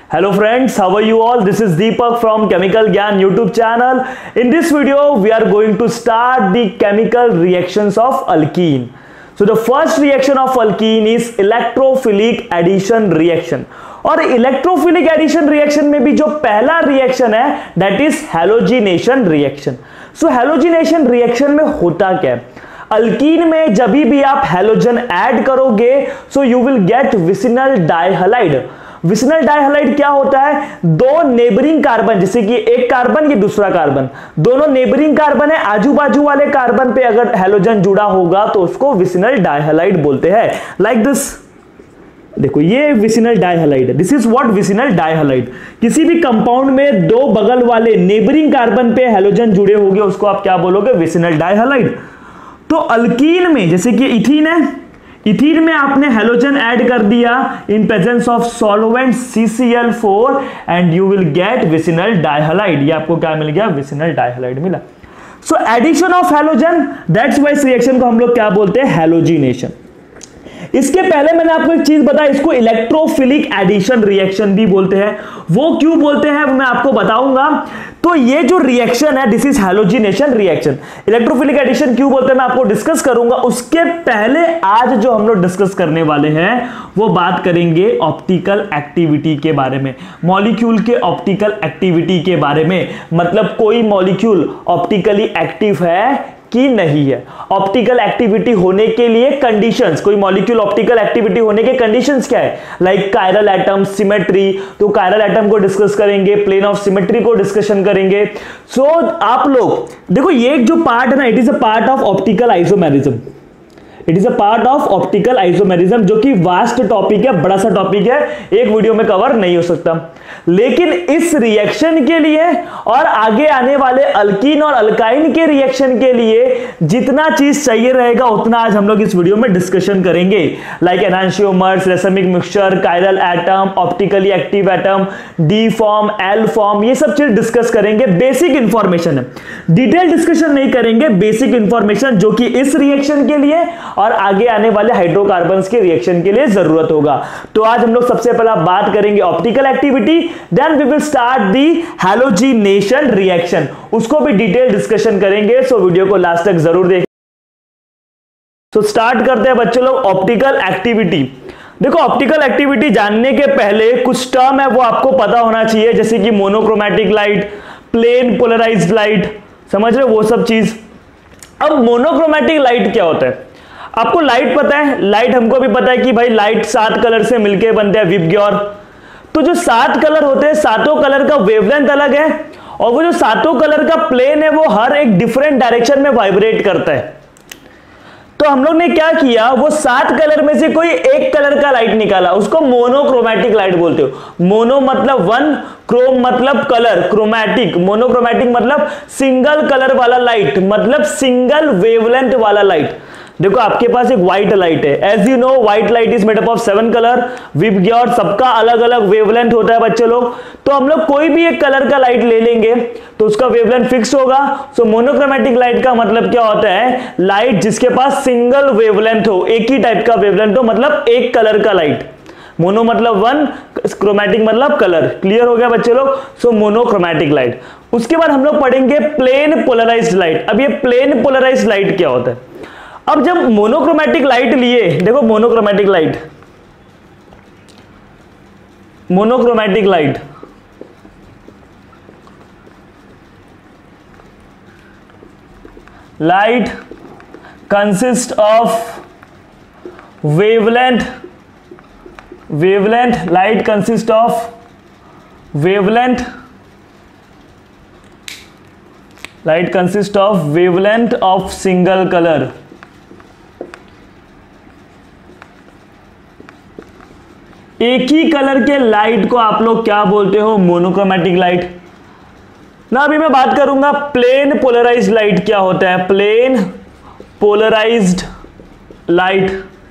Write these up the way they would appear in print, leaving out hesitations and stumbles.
Hello friends, how are you all? This is Deepak from Chemical Gyan YouTube channel. In this video, we are going to start the chemical reactions of alkene. So the first reaction of alkene is electrophilic addition reaction. और electrophilic addition reaction में भी जो पहला reaction है that is halogenation reaction. So halogenation reaction में होता क्या है? अल्कीन में जब भी आप हैलोजन ऐड करोगे so you will get vicinal dihalide. Vicinal dihalide क्या होता है? दो नेबरिंग कार्बन, जैसे कि एक कार्बन ये दूसरा कार्बन, दोनों नेबरिंग कार्बन है, आजू बाजू वाले कार्बन पे अगर हैलोजन जुड़ा होगा तो उसको विसिनल डाइहलाइड बोलते हैं. लाइक दिस, देखो ये विसिनल डाइहलाइड है. This is what vicinal dihalide. किसी भी कंपाउंड में दो बगल वाले नेबरिंग कार्बन पे हैलोजन जुड़े होंगे उसको आप क्या बोलोगे? Vicinal dihalide. तो अल्कीन में जैसे कि इथीन है, इथीन में आपने हैलोजन ऐड कर दिया in presence of solvent CCl4 and you will get vicinal dihalide. ये आपको क्या मिल गया? विसिनल डाइहलाइड मिला. So addition of halogen, that's why इस रिएक्शन को हम लोग क्या बोलते हैं? हैलोजिनेशन. इसके पहले मैंने आपको एक चीज बताया, इसको इलेक्ट्रोफिलिक एडिशन रिएक्शन भी बोलते हैं. वो क्यों बोलते हैं मैं आपको बताऊंगा. तो ये जो रिएक्शन है this is halogenation reaction. Electrophilic addition क्यों बोलते हैं मैं आपको डिस्कस करूंगा. उसके पहले आज जो हम लोग डिस्कस करने वाले हैं वो बात करेंगे ऑप्टिकल एक्टिविटी के बारे में, मॉलिक्यूल के ऑप्टिकल एक्टिविटी के बारे में. मतलब कोई मॉलिक्यूल ऑप्टिकली एक्टिव है कि नहीं है. ऑप्टिकल एक्टिविटी होने के लिए कंडीशंस, कोई मॉलिक्यूल ऑप्टिकल एक्टिविटी होने के कंडीशंस क्या है? Like chiral atom, symmetry. तो कायरल एटम को डिस्कस करेंगे, प्लेन ऑफ सिमेट्री को डिस्कशन करेंगे. सो आप लोग देखो ये जो पार्ट है ना, it is a part of optical isomerism. It is a part of optical isomerism जो कि वास्ट टॉपिक है, बड़ा सा टॉपिक है, एक वीडियो में कवर नहीं हो सकता. लेकिन इस रिएक्शन के लिए और आगे आने वाले अल्कीन और अल्काइन के रिएक्शन के लिए जितना चीज चाहिए रहेगा उतना आज हम लोग इस वीडियो में डिस्कशन करेंगे. Like enantiomers, racemic mixture, chiral atom, optically active atom, D form, L form, ये सब चीज डिस्कस करेंगे. बेसिक इंफॉर्मेशन है, डिटेल डिस्कशन नहीं करेंगे, बेसिक इंफॉर्मेशन जो कि इस रिएक्शन के लिए और आगे आने वाले हाइड्रोकार्बन्स के रिएक्शन के लिए जरूरत होगा. तो आज हम लोग सबसे पहला बात करेंगे optical activity, then we will start the halogenation reaction. उसको भी डिटेल डिस्कशन करेंगे, सो वीडियो को लास्ट तक जरूर देखें. तो स्टार्ट करते हैं बच्चों लोग ऑप्टिकल एक्टिविटी. देखो ऑप्टिकल एक्टिविटी जानने के पहले कुछ टर्म है वो आपको पता होना चाहिए, जैसे कि monochromatic light, plane polarised light, समझ रहे हो वो सब चीज. अब मोनोक्रोमैटिक लाइट क्या होता है? आपको लाइट पता है, लाइट हमको भी पता है कि भाई लाइट 7 कलर से मिलके बनते हैं, विबग्योर. तो जो 7 कलर होते हैं, सातों कलर का वेवलेंथ अलग है और वो जो सातों कलर का प्लेन है वो हर एक डिफरेंट डायरेक्शन में वाइब्रेट करता है. तो हम लोग ने क्या किया, वो 7 कलर में से कोई एक कलर का लाइट निकाला, उसको मोनोक्रोमैटिक लाइट बोलते हो. मोनो मतलब 1, क्रोम मतलब कलर, क्रोमैटिक, मोनोक्रोमैटिक मतलब सिंगल कलर वाला लाइट, मतलब सिंगल वेवलेंथ वाला लाइट. देखो आपके पास एक व्हाइट लाइट है, as you know white light is made up of 7 colour, VIBGYOR सबका अलग अलग वेवलेंथ होता है बच्चे लोग. तो हम लोग कोई भी एक कलर का लाइट ले लेंगे तो उसका वेवलेंथ फिक्स होगा. सो मोनोक्रोमैटिक लाइट का मतलब क्या होता है? लाइट जिसके पास सिंगल वेवलेंथ हो, एक ही टाइप का वेवलेंथ हो, मतलब एक कलर का लाइट. मोनो मतलब 1, क्रोमैटिक मतलब कलर. क्लियर हो गया बच्चे लोग? So monochromatic light. उसके बाद हम लोग पढ़ेंगे प्लेन पोलराइज्ड लाइट. अब ये प्लेन पोलराइज्ड लाइट क्या होता है? अब जब मोनोक्रोमैटिक लाइट लिए, देखो monochromatic light, monochromatic light light consist of wavelength, light consist of wavelength, light consist of wavelength of single colour. एक ही कलर के लाइट को आप लोग क्या बोलते हो? Monochromatic light. ना अभी मैं बात करूंगा प्लेन पोलराइज्ड लाइट क्या होता है. Plane polarised light,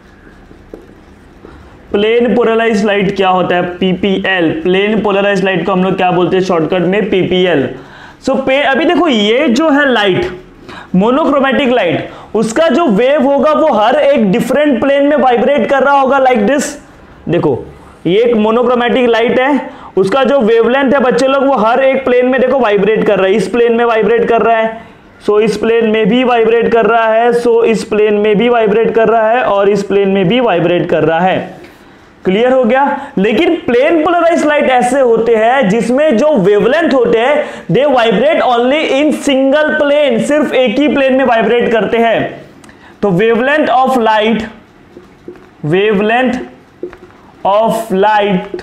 plane polarised light क्या होता है? PPL. प्लेन पोलराइज्ड लाइट को हम लोग क्या बोलते हैं शॉर्टकट में? PPL. सो अभी देखो ये जो है लाइट, मोनोक्रोमैटिक लाइट, उसका जो वेव होगा वो हर एक डिफरेंट प्लेन में वाइब्रेट कर रहा होगा लाइक दिस. देखो ये एक मोनोक्रोमैटिक लाइट है, उसका जो वेवलेंथ है बच्चे लोग वो हर एक प्लेन में देखो वाइब्रेट कर रहा है, इस प्लेन में वाइब्रेट कर रहा है, सो इस प्लेन में भी वाइब्रेट कर रहा है, सो इस प्लेन में भी वाइब्रेट कर रहा है, और इस प्लेन में भी वाइब्रेट कर रहा है। क्लियर हो गया। लेकिन प्लेन पोलराइज्ड लाइट ऐसे होते हैं जिसमें जो वेवलेंथ होते हैं they vibrate only in single plane, सिर्फ एक ही प्लेन में वाइब्रेट करते हैं। तो wavelength of light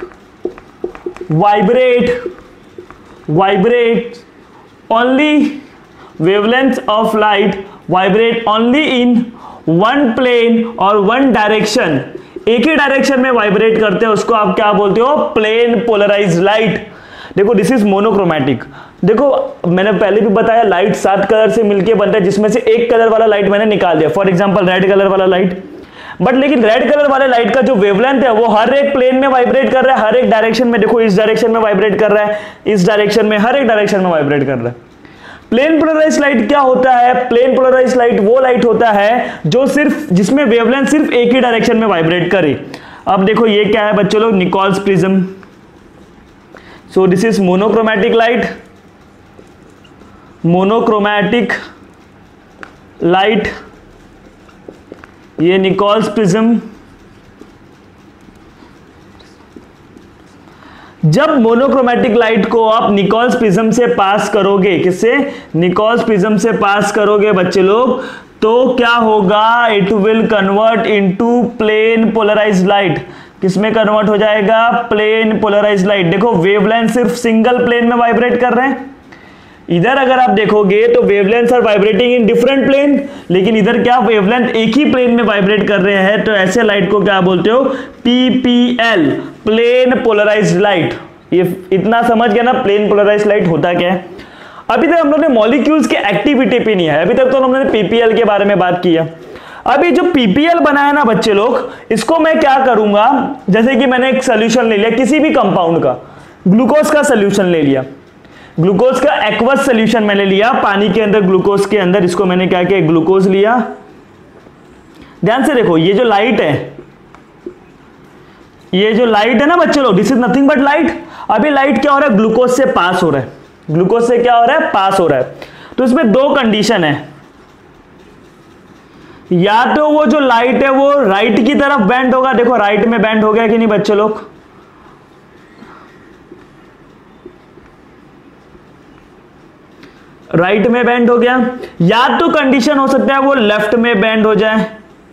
vibrate only in one plane और वन डायरेक्शन, एक ही डायरेक्शन में वाइब्रेट करते हैं, उसको आप क्या बोलते हो, प्लेन पोलराइज्ड लाइट। देखो दिस इज मोनोक्रोमैटिक। देखो मैंने पहले भी बताया लाइट 7 कलर से मिलके बनता है, जिसमें से एक कलर वाला लाइट मैंने निकाल दिया, फॉर एग्जांपल रेड कलर वाला लाइट। बट लेकिन रेड कलर वाले लाइट का जो वेवलेंथ है वो हर एक प्लेन में वाइब्रेट कर रहा है, हर एक डायरेक्शन में, देखो इस डायरेक्शन में वाइब्रेट कर रहा है, इस डायरेक्शन में, हर एक डायरेक्शन में वाइब्रेट कर रहा है। प्लेन पोलराइज्ड लाइट क्या होता है, प्लेन पोलराइज्ड लाइट वो लाइट होता है जो सिर्फ, जिसमें वेवलेंथ सिर्फ एक ही डायरेक्शन में वाइब्रेट करे। अब देखो ये क्या है बच्चों लोग, Nicol's prism. So this is monochromatic light, ये निकोल्स प्रिज्म। जब मोनोक्रोमैटिक लाइट को आप निकोल्स प्रिज्म से पास करोगे, किससे, निकोल्स प्रिज्म से पास करोगे बच्चे लोग, तो क्या होगा, it will convert into plane polarised light. किसमें कन्वर्ट हो जाएगा, प्लेन पोलराइज्ड लाइट। देखो वेवलेंथ सिर्फ सिंगल प्लेन में वाइब्रेट कर रहे हैं, इधर अगर आप देखोगे तो wavelengths are vibrating in different plane, लेकिन इधर क्या वेवलेंथ एक ही प्लेन में वाइब्रेट कर रहे हैं, तो ऐसे लाइट को क्या बोलते हो, पीपीएल, प्लेन पोलराइज्ड लाइट। ये इतना समझ गया ना प्लेन पोलराइज्ड लाइट होता क्या है। अभी तक हम लोग ने मॉलिक्यूल्स के एक्टिविटी पे नहीं है, अभी तक तो हमने पीपीएल के बारे में बात किया। अभी जो पीपीएल बनाया ना बच्चे लोग, इसको मैं क्या करूंगा, जैसे कि मैंने एक सोल्यूशन ले लिया किसी भी कंपाउंड का, ग्लूकोज का सोल्यूशन ले लिया, ग्लूकोज का एक्वस सोल्यूशन मैंने लिया, पानी के अंदर, ग्लूकोज के अंदर, इसको मैंने क्या किया, ग्लूकोज लिया। ध्यान से देखो ये जो लाइट है ना बच्चे लोग, this is nothing but light. अभी लाइट क्या हो रहा है, ग्लूकोज से पास हो रहा है, ग्लूकोज से क्या हो रहा है, पास हो रहा है। तो इसमें दो कंडीशन है, या तो वो जो लाइट है वो राइट की तरफ बेंड होगा, देखो राइट में बेंड हो गया कि नहीं बच्चे लोग, राइट में बेंड हो गया, या तो कंडीशन हो सकता है वो लेफ्ट में बेंड हो जाए।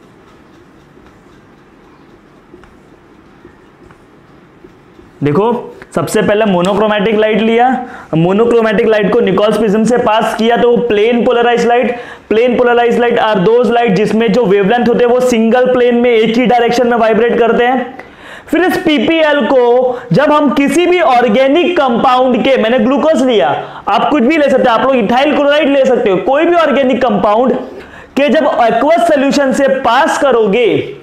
देखो सबसे पहले मोनोक्रोमैटिक लाइट लिया, मोनोक्रोमैटिक लाइट को निकोल्स प्रिज्म से पास किया तो plane polarised light. Plane polarised light are those light जिसमें जो वेवलेंथ होते हैं वो सिंगल प्लेन में एक ही डायरेक्शन में वाइब्रेट करते हैं। फिर इस पीपीएल को जब हम किसी भी ऑर्गेनिक कंपाउंड के, मैंने ग्लूकोज लिया, आप कुछ भी ले सकते हो, आप लोग इथाइल क्लोराइड ले सकते हो, कोई भी ऑर्गेनिक कंपाउंड के जब एक्वस सॉल्यूशन से पास करोगे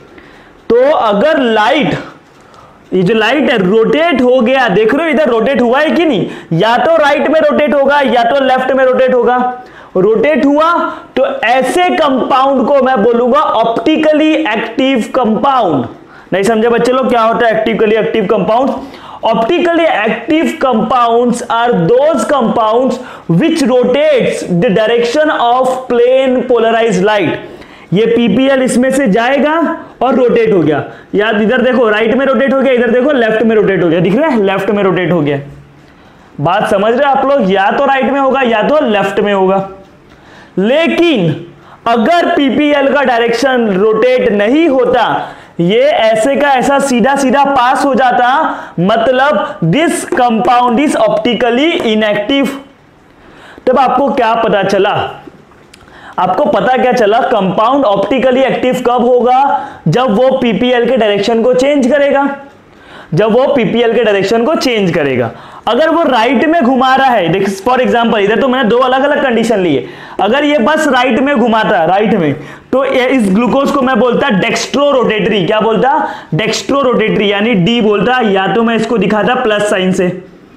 तो अगर लाइट, ये जो लाइट है रोटेट हो गया, देख रहे हो इधर रोटेट हुआ है कि नहीं, या तो राइट में रोटेट होगा या तो लेफ्ट में रोटेट होगा। रोटेट हुआ तो ऐसे कंपाउंड को मैं बोलूंगा ऑप्टिकली एक्टिव कंपाउंड। नहीं समझे बच्चे लोग क्या होता है optically active compounds? Optically active compounds are those compounds which rotates the direction of plane polarised light. ये पीपीएल इसमें से जाएगा और रोटेट हो गया, याद इधर देखो राइट में रोटेट हो गया, इधर देखो लेफ्ट में रोटेट हो गया, दिख रहा है लेफ्ट में रोटेट हो गया। बात समझ रहे आप लोग, या तो राइट में होगा या तो लेफ्ट में होगा। लेकिन अगर पीपीएल का डायरेक्शन रोटेट नहीं होता, ये ऐसे का ऐसा सीधा सीधा पास हो जाता, मतलब this compound is optically inactive. तब आपको क्या पता चला? आपको पता क्या चला? कंपाउंड ऑप्टिकली एक्टिव कब होगा? जब वो पीपीएल के डायरेक्शन को चेंज करेगा, जब वो पीपीएल के डायरेक्शन को चेंज करेगा। अगर वो राइट में घुमा रहा है, देख फॉर एग्जांपल इधर तो मैंने दो अलग अलग कंडीशन लिए, अगर ये बस राइट में घुमाता है, राइट में, तो इस ग्लूकोज को मैं बोलता डेक्स्ट्रो रोटेटरी। क्या बोलता? डेक्स्ट्रो रोटेटरी, यानी डी बोलता, या तो मैं इसको दिखाता प्लस साइन से।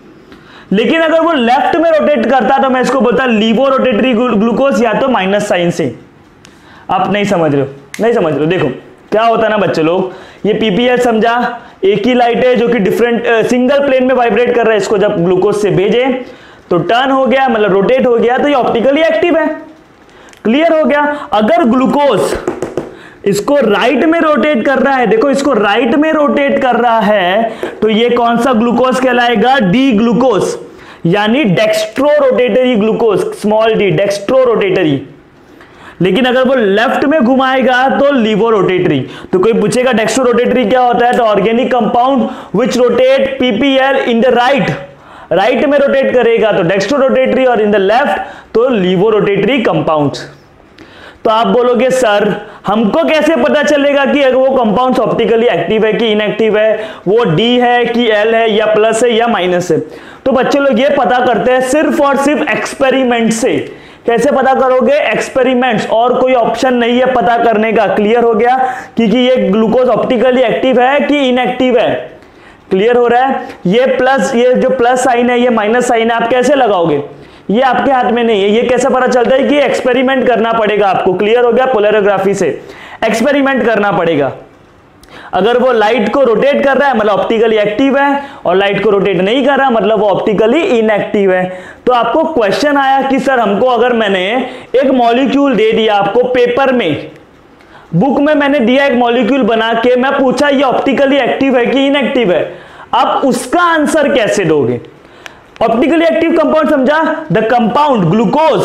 लेकिन अगर वो लेफ्ट में रोटेट करता तो मैं इसको बोलता लीवो रोटेटरी ग्लूकोज, या तो माइनस साइन से। आप नहीं समझ रहे हो, नहीं समझ रहे हो। देखो क्या होता है ना बच्चे लोग, ये पीपीएल समझा, एक ही लाइट है जो कि डिफरेंट सिंगल प्लेन में वाइब्रेट कर रहा है, इसको जब ग्लूकोज से भेजे तो टर्न हो गया, मतलब रोटेट हो गया, तो ये ऑप्टिकली एक्टिव है। क्लियर हो गया। अगर ग्लूकोज इसको राइट में रोटेट कर रहा है, देखो इसको राइट में रोटेट कर रहा है, तो ये कौन सा ग्लूकोज कहलाएगा, डी ग्लूकोज, यानी dextro rotatory glucose, small D, dextro rotatory. लेकिन अगर वो लेफ्ट में घुमाएगा तो लीवो रोटेटरी। तो कोई पूछेगा डेक्स्ट्रो रोटेटरी क्या होता है, तो organic compound which rotate PPL in the right, right में रोटेट करेगा तो डेक्स्ट्रो रोटेटरी, और इन द लेफ्ट तो लीवो रोटेटरी कंपाउंड्स। तो आप बोलोगे सर हमको कैसे पता चलेगा कि अगर वो कंपाउंड्स ऑप्टिकली एक्टिव है कि इनएक्टिव है, वो डी है कि एल है, या प्लस है या माइनस है। तो बच्चे लोग ये पता करते हैं सिर्फ और सिर्फ एक्सपेरिमेंट से। कैसे पता करोगे, एक्सपेरिमेंट्स, और कोई ऑप्शन नहीं है पता करने का। क्लियर हो गया, क्योंकि ये ग्लूकोज ऑप्टिकली एक्टिव है कि इनएक्टिव है। क्लियर हो रहा है। ये प्लस, ये जो प्लस साइन है, ये माइनस साइन है, आप कैसे लगाओगे, ये आपके हाथ में नहीं है। ये कैसे पता चलता है कि एक्सपेरिमेंट करना पड़ेगा आपको। क्लियर हो गया, पोलरिग्राफी से एक्सपेरिमेंट करना पड़ेगा। अगर वो लाइट को रोटेट कर रहा है मतलब ऑप्टिकली एक्टिव है, और लाइट को रोटेट नहीं कर रहा मतलब वो ऑप्टिकली इनएक्टिव है। तो आपको क्वेश्चन आया कि सर हमको, अगर मैंने एक मॉलिक्यूल दे दिया आपको पेपर में, बुक में मैंने दिया एक मॉलिक्यूल बना के, मैं पूछा ये ऑप्टिकली एक्टिव है कि इनएक्टिव है, आप उसका आंसर कैसे दोगे। ऑप्टिकली एक्टिव कंपाउंड समझा, द कंपाउंड ग्लूकोज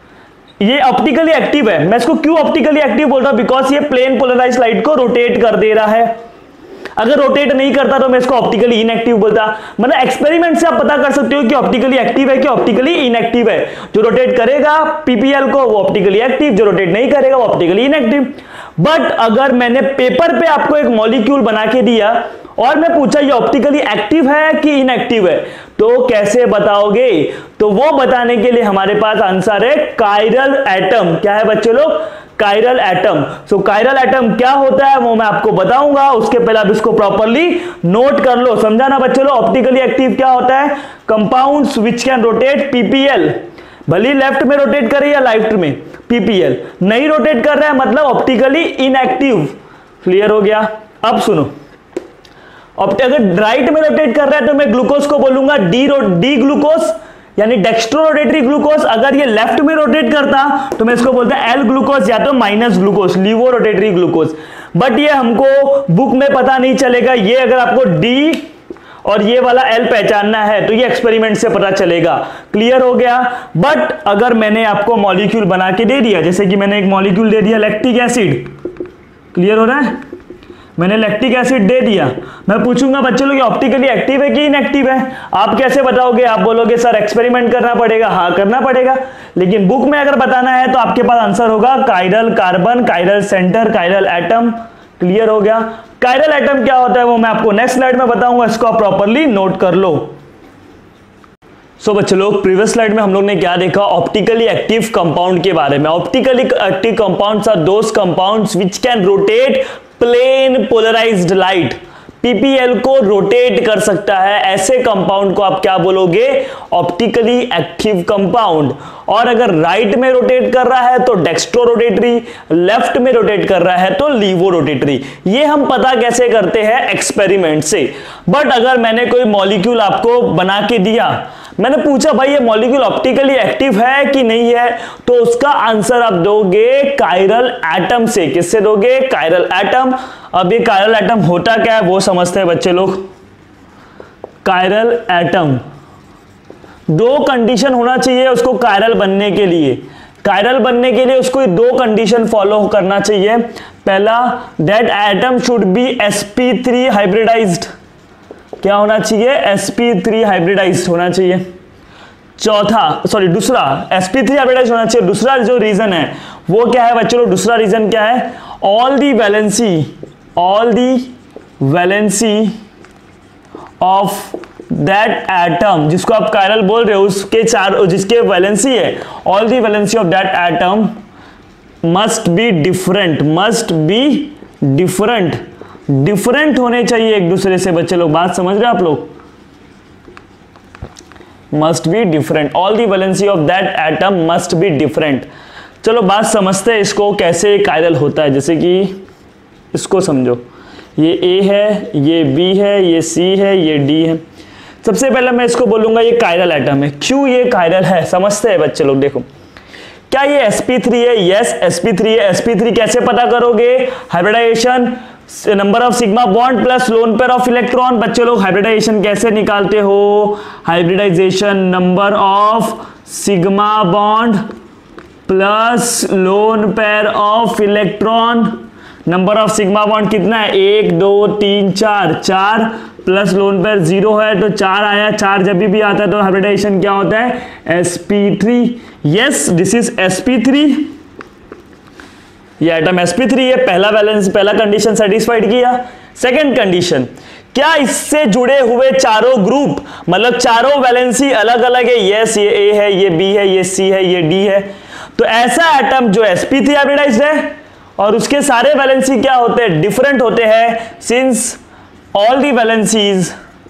ये ऑप्टिकली एक्टिव है। मैं इसको क्यों ऑप्टिकली एक्टिव बोल रहा हूं, बिकॉज ये प्लेन पोलराइज लाइट को रोटेट कर दे रहा है। अगर रोटेट नहीं करता तो मैं इसको ऑप्टिकली इनएक्टिव बोलता। मतलब एक्सपेरिमेंट से आप पता कर सकते हो कि ऑप्टिकली एक्टिव है कि ऑप्टिकली इनएक्टिव है। जो रोटेट करेगा पीपीएल को वो ऑप्टिकली एक्टिव, जो रोटेट नहीं करेगा वो ऑप्टिकली इनएक्टिव। बट अगर मैंने पेपर पे आपको एक मॉलिक्यूल बना के दिया और मैं पूछा ये ऑप्टिकली एक्टिव है कि इनएक्टिव है, तो कैसे बताओगे। तो वो बताने के लिए हमारे पास आंसर है कायरल एटम। क्या है बच्चे लोग, chiral atom. So chiral atom क्या होता है वो मैं आपको बताऊंगा, उसके पहले आप इसको प्रॉपर्ली नोट कर लो। समझा ना बच्चे लोग, ऑप्टिकली एक्टिव क्या होता है, compounds which can rotate PPL, भले लेफ्ट में रोटेट करे या राइट में, पीपीएल नहीं रोटेट कर रहा है मतलब ऑप्टिकली इनएक्टिव। क्लियर हो गया। अब सुनो, अगर राइट में रोटेट कर रहा है तो मैं ग्लूकोज को बोलूंगा डी ग्लूकोज, यानी डेक्स्ट्रो रोटेटरी ग्लूकोज। अगर ये लेफ्ट में रोटेट करता तो मैं इसको बोलता एल ग्लूकोज या तो minus glucose, laevo rotatory glucose. But ये हमको बुक में पता नहीं चलेगा। ये अगर आपको डी और ये वाला एल पहचानना है तो ये एक्सपेरिमेंट से पता चलेगा। क्लियर हो गया। बट अगर मैंने आपको मॉलिक्यूल बना के दे दिया, जैसे कि मैंने एक मॉलिक्यूल दे दिया लैक्टिक एसिड, क्लियर हो रहा है, मैंने लैक्टिक एसिड दे दिया, मैं पूछूंगा बच्चों लोग ऑप्टिकली एक्टिव है कि इनएक्टिव है, आप कैसे बताओगे। आप बोलोगे सर एक्सपेरिमेंट करना पड़ेगा। हाँ करना पड़ेगा, लेकिन बुक में अगर बताना है तो आपके पास आंसर होगा chiral carbon, chiral centre, chiral atom. Clear हो गया। कायरल एटम क्या होता है वो मैं आपको नेक्स्ट स्लाइड में बताऊंगा, इसको आप प्रॉपर्ली नोट कर लो। सो बच्चों लोग, प्रीवियस स्लाइड में हम लोग ने क्या देखा, ऑप्टिकली एक्टिव कंपाउंड के बारे में। Optically active compounds are those compounds which can rotate plane polarised light. PPL को रोटेट कर सकता है, ऐसे कंपाउंड को आप क्या बोलोगे, ऑप्टिकली एक्टिव कंपाउंड। और अगर राइट में रोटेट कर रहा है तो डेक्स्ट्रो रोटेटरी, लेफ्ट में रोटेट कर रहा है तो लीवो रोटेटरी। ये हम पता कैसे करते हैं, एक्सपेरिमेंट से। बट अगर मैंने कोई मॉलिक्यूल आपको बना के दिया, मैंने पूछा भाई ये मॉलिक्यूल ऑप्टिकली एक्टिव है कि नहीं है, तो उसका आंसर आप दोगे कायरल एटम से। किससे दोगे, कायरल एटम। अब ये कायरल एटम होता क्या है वो समझते हैं बच्चे लोग। कायरल एटम, दो कंडीशन होना चाहिए उसको कायरल बनने के लिए। कायरल बनने के लिए उसको दो कंडीशन फॉलो करना चाहिए। पहला, that atom should be sp3 hybridised. क्या होना चाहिए, sp3 हाइब्रिडाइज्ड होना चाहिए। दूसरा sp3 हाइब्रिडाइज्ड होना चाहिए। दूसरा जो रीजन है वो क्या है बच्चों लोग, दूसरा रीजन क्या है, all the valency of that atom, जिसको आप कायरल बोल रहे हो, उसके चार जिसके वैलेंसी है, all the valency of that atom must be different होने चाहिए एक दूसरे से। बच्चे लोग बात समझ रहे हैं आप लोग, must be different, all the valency of that atom must be different. चलो बात समझते हैं इसको कैसे कायरल होता है। जैसे कि इसको समझो, ये ए है, ये बी है, ये सी है, ये डी है। सबसे पहले मैं इसको बोलूंगा ये कायरल एटम है। क्यों ये कायरल है समझते हैं बच्चे लोग। देखो क्या ये sp3 है? यस sp3 है। sp3 कैसे पता करोगे? Hybridisation number of sigma bond plus lone pair of electron. बच्चे लोग हाइब्रिडाइजेशन कैसे निकालते हो? Hybridisation number of sigma bond plus lone pair of electron. Number of sigma bond कितना है? 1 2 3 4, 4 प्लस लोन पेयर 0 है तो 4 आया। 4 जब भी आता है तो हाइब्रिडाइजेशन क्या होता है? sp3। Yes this is sp3। ये आइटम sp3 है। पहला बैलेंस, पहला कंडीशन सेटिस्फाइड किया। सेकंड कंडीशन, क्या इससे जुड़े हुए चारों ग्रुप मतलब चारों वैलेंसी अलग अलग है? यस ये ए है, ये बी है, ये सी है, ये डी है। तो ऐसा एटम जो sp3 हाइब्रिडाइज्ड है और उसके सारे वैलेंसी क्या होते हैं? डिफरेंट होते हैं। Since all the valencies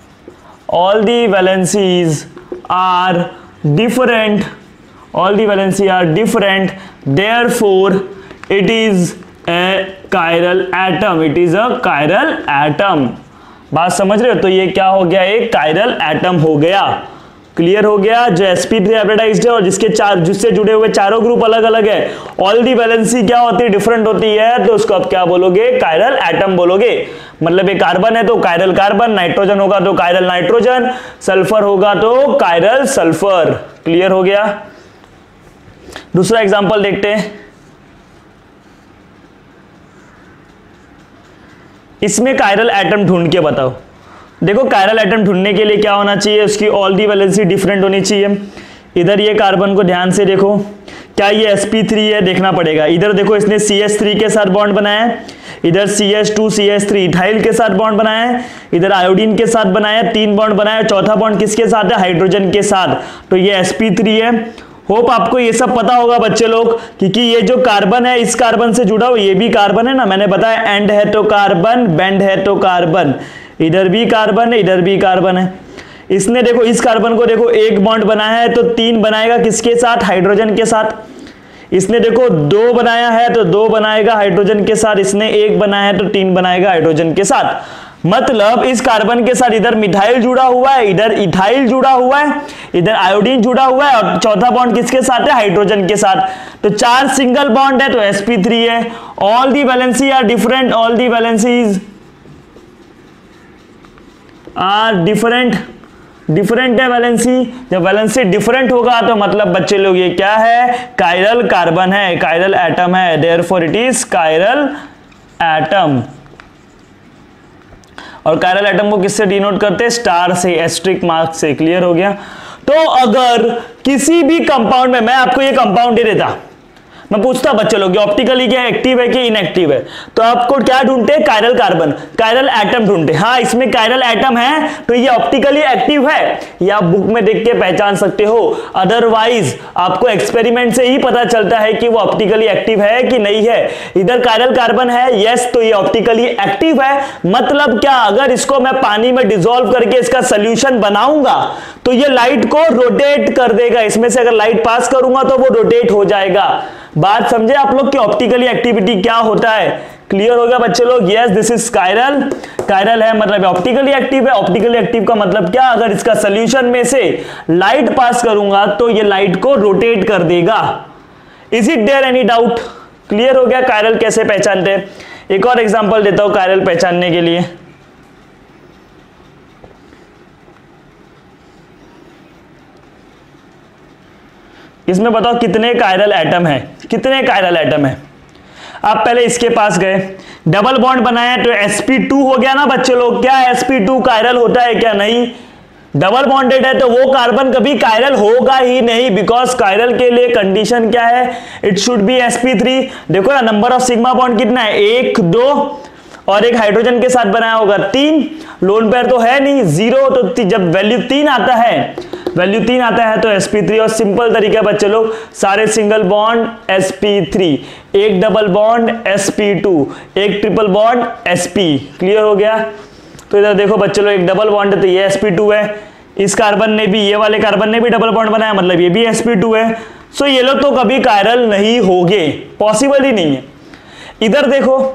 are different, all the valency are different, therefore it is a chiral atom, it is a chiral atom। बात समझ रहे हो? तो ये क्या हो गया? एक chiral atom हो गया। क्लियर हो गया? जो sp3 हाइब्रिडाइज्ड है और जिससे जुड़े हुए चारों ग्रुप अलग अलग है, ऑल दी वैलेंसी क्या होती है? डिफरेंट होती है। तो उसको अब क्या बोलोगे? कायरल एटम बोलोगे। मतलब ये कार्बन है तो कायरल कार्बन, नाइट्रोजन होगा तो कायरल नाइट्रोजन, सल्फर होगा तो कायरल सल्फर। क्लियर हो गया? दूसरा एग्जांपल देखते हैं। इसमें कायरल एटम ढूंढ के बताओ। देखो कायरल एटम ढूंढने के लिए क्या होना चाहिए? उसकी ऑल दी वैलेंसी डिफरेंट होनी चाहिए। इधर ये कार्बन को ध्यान से देखो, क्या ये sp3 है? देखना पड़ेगा। इधर देखो इसने CH3 के साथ बॉन्ड बनाया है, इधर CH2 CH3 इथाइल के साथ बॉन्ड बनाया है, इधर आयोडीन के साथ बनाया, 3 बॉन्ड बनाया। चौथा बॉन्ड किसके साथ है? हाइड्रोजन के साथ। तो ये sp3 है। होप आपको ये सब पता होगा बच्चे लोग, क्योंकि ये जो कार्बन है इस कार्बन से जुड़ा हुआ, ये भी कार्बन है ना। मैंने बताया एंड है तो कार्बन, बेंड है तो कार्बन। इधर भी कार्बन है, इधर भी कार्बन है। इसने देखो इस कार्बन को देखो एक बॉन्ड बनाया है तो 3 बनाएगा किसके साथ? हाइड्रोजन के साथ। इसने देखो 2 बनाया है तो 2 बनाएगा हाइड्रोजन के साथ। इसने 1 बनाया है तो 3 बनाएगा हाइड्रोजन के साथ। मतलब इस कार्बन के साथ इधर मिथाइल जुड़ा हुआ है, इधर इथाइल जुड़ा हुआ है, इधर आयोडीन जुड़ा हुआ है और चौथा बॉन्ड किसके साथ है? हाइड्रोजन के साथ। तो 4 सिंगल बॉन्ड है तो sp3 है। All the valency are different, all the valencies are different, different है वैलेंसी। जब वैलेंसी डिफरेंट होगा तो मतलब बच्चे लोग ये क्या है? कायरल कार्बन है, कायरल एटम है। Therefore it is chiral atom. और कायरल एटम को किससे डिनोट करते हैं? स्टार से, एस्ट्रिक मार्क से। क्लियर हो गया? तो अगर किसी भी कंपाउंड में, मैं आपको ये कंपाउंड दे देता, मैं पूछता बच्चे लोग ऑप्टिकली क्या एक्टिव है कि इनएक्टिव है, तो आपको क्या ढूंढते हैं? कायरल कार्बन, कायरल एटम ढूंढते। हाँ इसमें कायरल एटम है तो ये ऑप्टिकली एक्टिव है, या आप बुक में देख के पहचान सकते हो। अदरवाइज आपको एक्सपेरिमेंट से ही पता चलता है कि वो ऑप्टिकली एक्टिव है कि नहीं है। इधर कायरल कार्बन है, यस, तो ये ऑप्टिकली एक्टिव है। मतलब क्या? अगर इसको मैं पानी में डिसॉल्व करके इसका सोल्यूशन बनाऊंगा तो ये लाइट को रोटेट कर देगा। इसमें से अगर लाइट पास करूंगा तो वो रोटेट हो जाएगा। बात समझे आप लोग कि ऑप्टिकली एक्टिविटी क्या होता है? क्लियर हो गया बच्चे लोग? Yes this is chiral. Chiral है मतलब ऑप्टिकली एक्टिव है। ऑप्टिकली एक्टिव का मतलब क्या? अगर इसका सोल्यूशन में से लाइट पास करूंगा तो ये लाइट को रोटेट कर देगा। Is it there any doubt? Clear हो गया कायरल कैसे पहचानते हैं? एक और एग्जांपल देता हूं कायरल पहचानने के लिए। इसमें बताओ कितने कायरल एटम है? कितने कायरल एटम है? आप पहले इसके पास गए, डबल बॉन्ड बनाया तो sp2 हो गया ना बच्चे लोग। क्या sp2 कायरल होता है क्या? नहीं। डबल बॉन्डेड है तो वो कार्बन कभी कायरल होगा ही नहीं, बिकॉज कायरल के लिए कंडीशन क्या है? It should be sp3। देखो ना नंबर ऑफ सिग्मा बॉन्ड कितना है? 1 2 और एक हाइड्रोजन के साथ बनाया होगा 3। लोन पेयर तो है नहीं, 0। तो जब वैल्यू 3 आता है तो sp3। और सिंपल तरीका बच्चे लोग, सारे सिंगल बॉन्ड sp3, एक डबल बॉन्ड sp2, एक ट्रिपल बॉन्ड sp। क्लियर हो गया? तो इधर देखो बच्चे लोग एक डबल बॉन्ड है तो ये sp2 है। इस कार्बन ने भी, ये वाले कार्बन ने भी डबल बॉन्ड बनाया, मतलब ये भी sp2 है। सो ये लोग तो कभी कायरल नहीं होंगे, पॉसिबल ही नहीं है। इधर देखो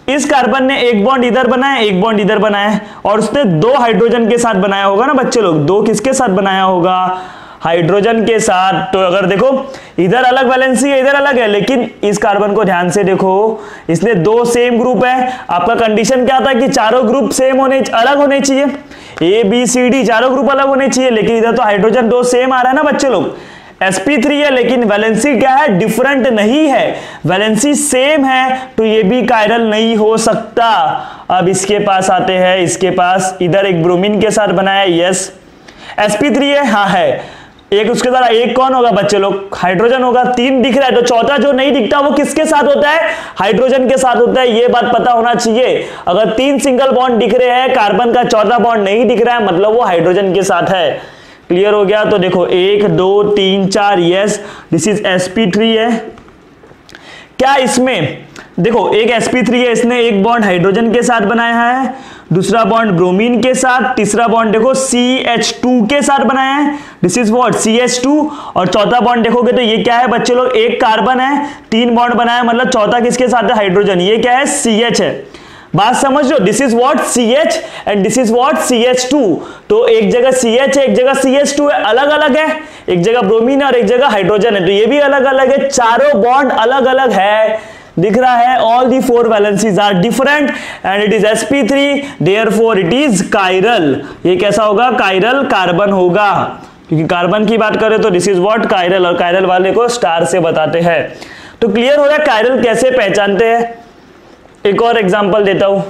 इस कार्बन ने एक बॉन्ड इधर बनाया, एक बॉन्ड इधर बनाया, और उसने 2 हाइड्रोजन के साथ बनाया होगा ना बच्चे लोग। 2 किसके साथ बनाया होगा? हाइड्रोजन के साथ। तो अगर देखो इधर अलग वैलेंसी है, इधर अलग है, लेकिन इस कार्बन को ध्यान से देखो, इसने 2 सेम ग्रुप है। आपका कंडीशन क्या था कि चारों ग्रुप सेम अलग होने चाहिए, ए बी सी डी चारों ग्रुप अलग होने चाहिए, लेकिन इधर तो हाइड्रोजन 2 सेम आ रहा है ना बच्चे लोग। sp3 है लेकिन वैलेंसी क्या है? डिफरेंट नहीं है, वैलेंसी सेम है, तो ये भी कायरल नहीं हो सकता। अब इसके पास आते हैं, इसके पास इधर एक ब्रोमीन के साथ बनाया, यस sp3 है, हाँ है। एक उसके द्वारा एक कौन होगा बच्चे लोग? हाइड्रोजन होगा। 3 दिख रहा है, तो चौथा जो नहीं दिखता वो किसके साथ होता है? हाइड्रोजन के साथ होता है। ये बात पता होना चाहिए। अगर 3 सिंगल बॉन्ड दिख रहे हैं, कार्बन का चौथा बॉन्ड नहीं दिख रहा है, मतलब वो हाइड्रोजन के साथ है। क्लियर हो गया? तो देखो 1 2 3 4, यस दिस इज sp3 है। क्या इसमें देखो एक sp3 है, इसने एक बॉन्ड हाइड्रोजन के साथ बनाया है, दूसरा बॉन्ड ब्रोमीन के साथ, तीसरा बॉन्ड देखो CH2 के साथ बनाया है, दिस इज व्हाट CH2, और चौथा बॉन्ड देखोगे तो ये क्या है बच्चे लोग? एक कार्बन है, 3 बॉन्ड बनाया, मतलब चौथा किसके साथ है? हाइड्रोजन। ये क्या है? CH है। बात समझ लो, this is what CH and this is what CH2। तो एक जगह CH है, एक जगह CH2 है, अलग अलग है, एक जगह ब्रोमीन और एक जगह हाइड्रोजन है, तो ये भी अलग अलग है, चारों बॉन्ड अलग अलग है। दिख रहा है? All the 4 valencies are different and it is sp3, therefore it is chiral. ये कैसा होगा? कायरल कार्बन होगा, क्योंकि कार्बन की बात करें तो दिस इज व्हाट कायरल, और कायरल वाले को स्टार से बताते हैं। तो क्लियर हो रहा है कायरल कैसे पहचानते हैं? एक और एग्जांपल देता हूं।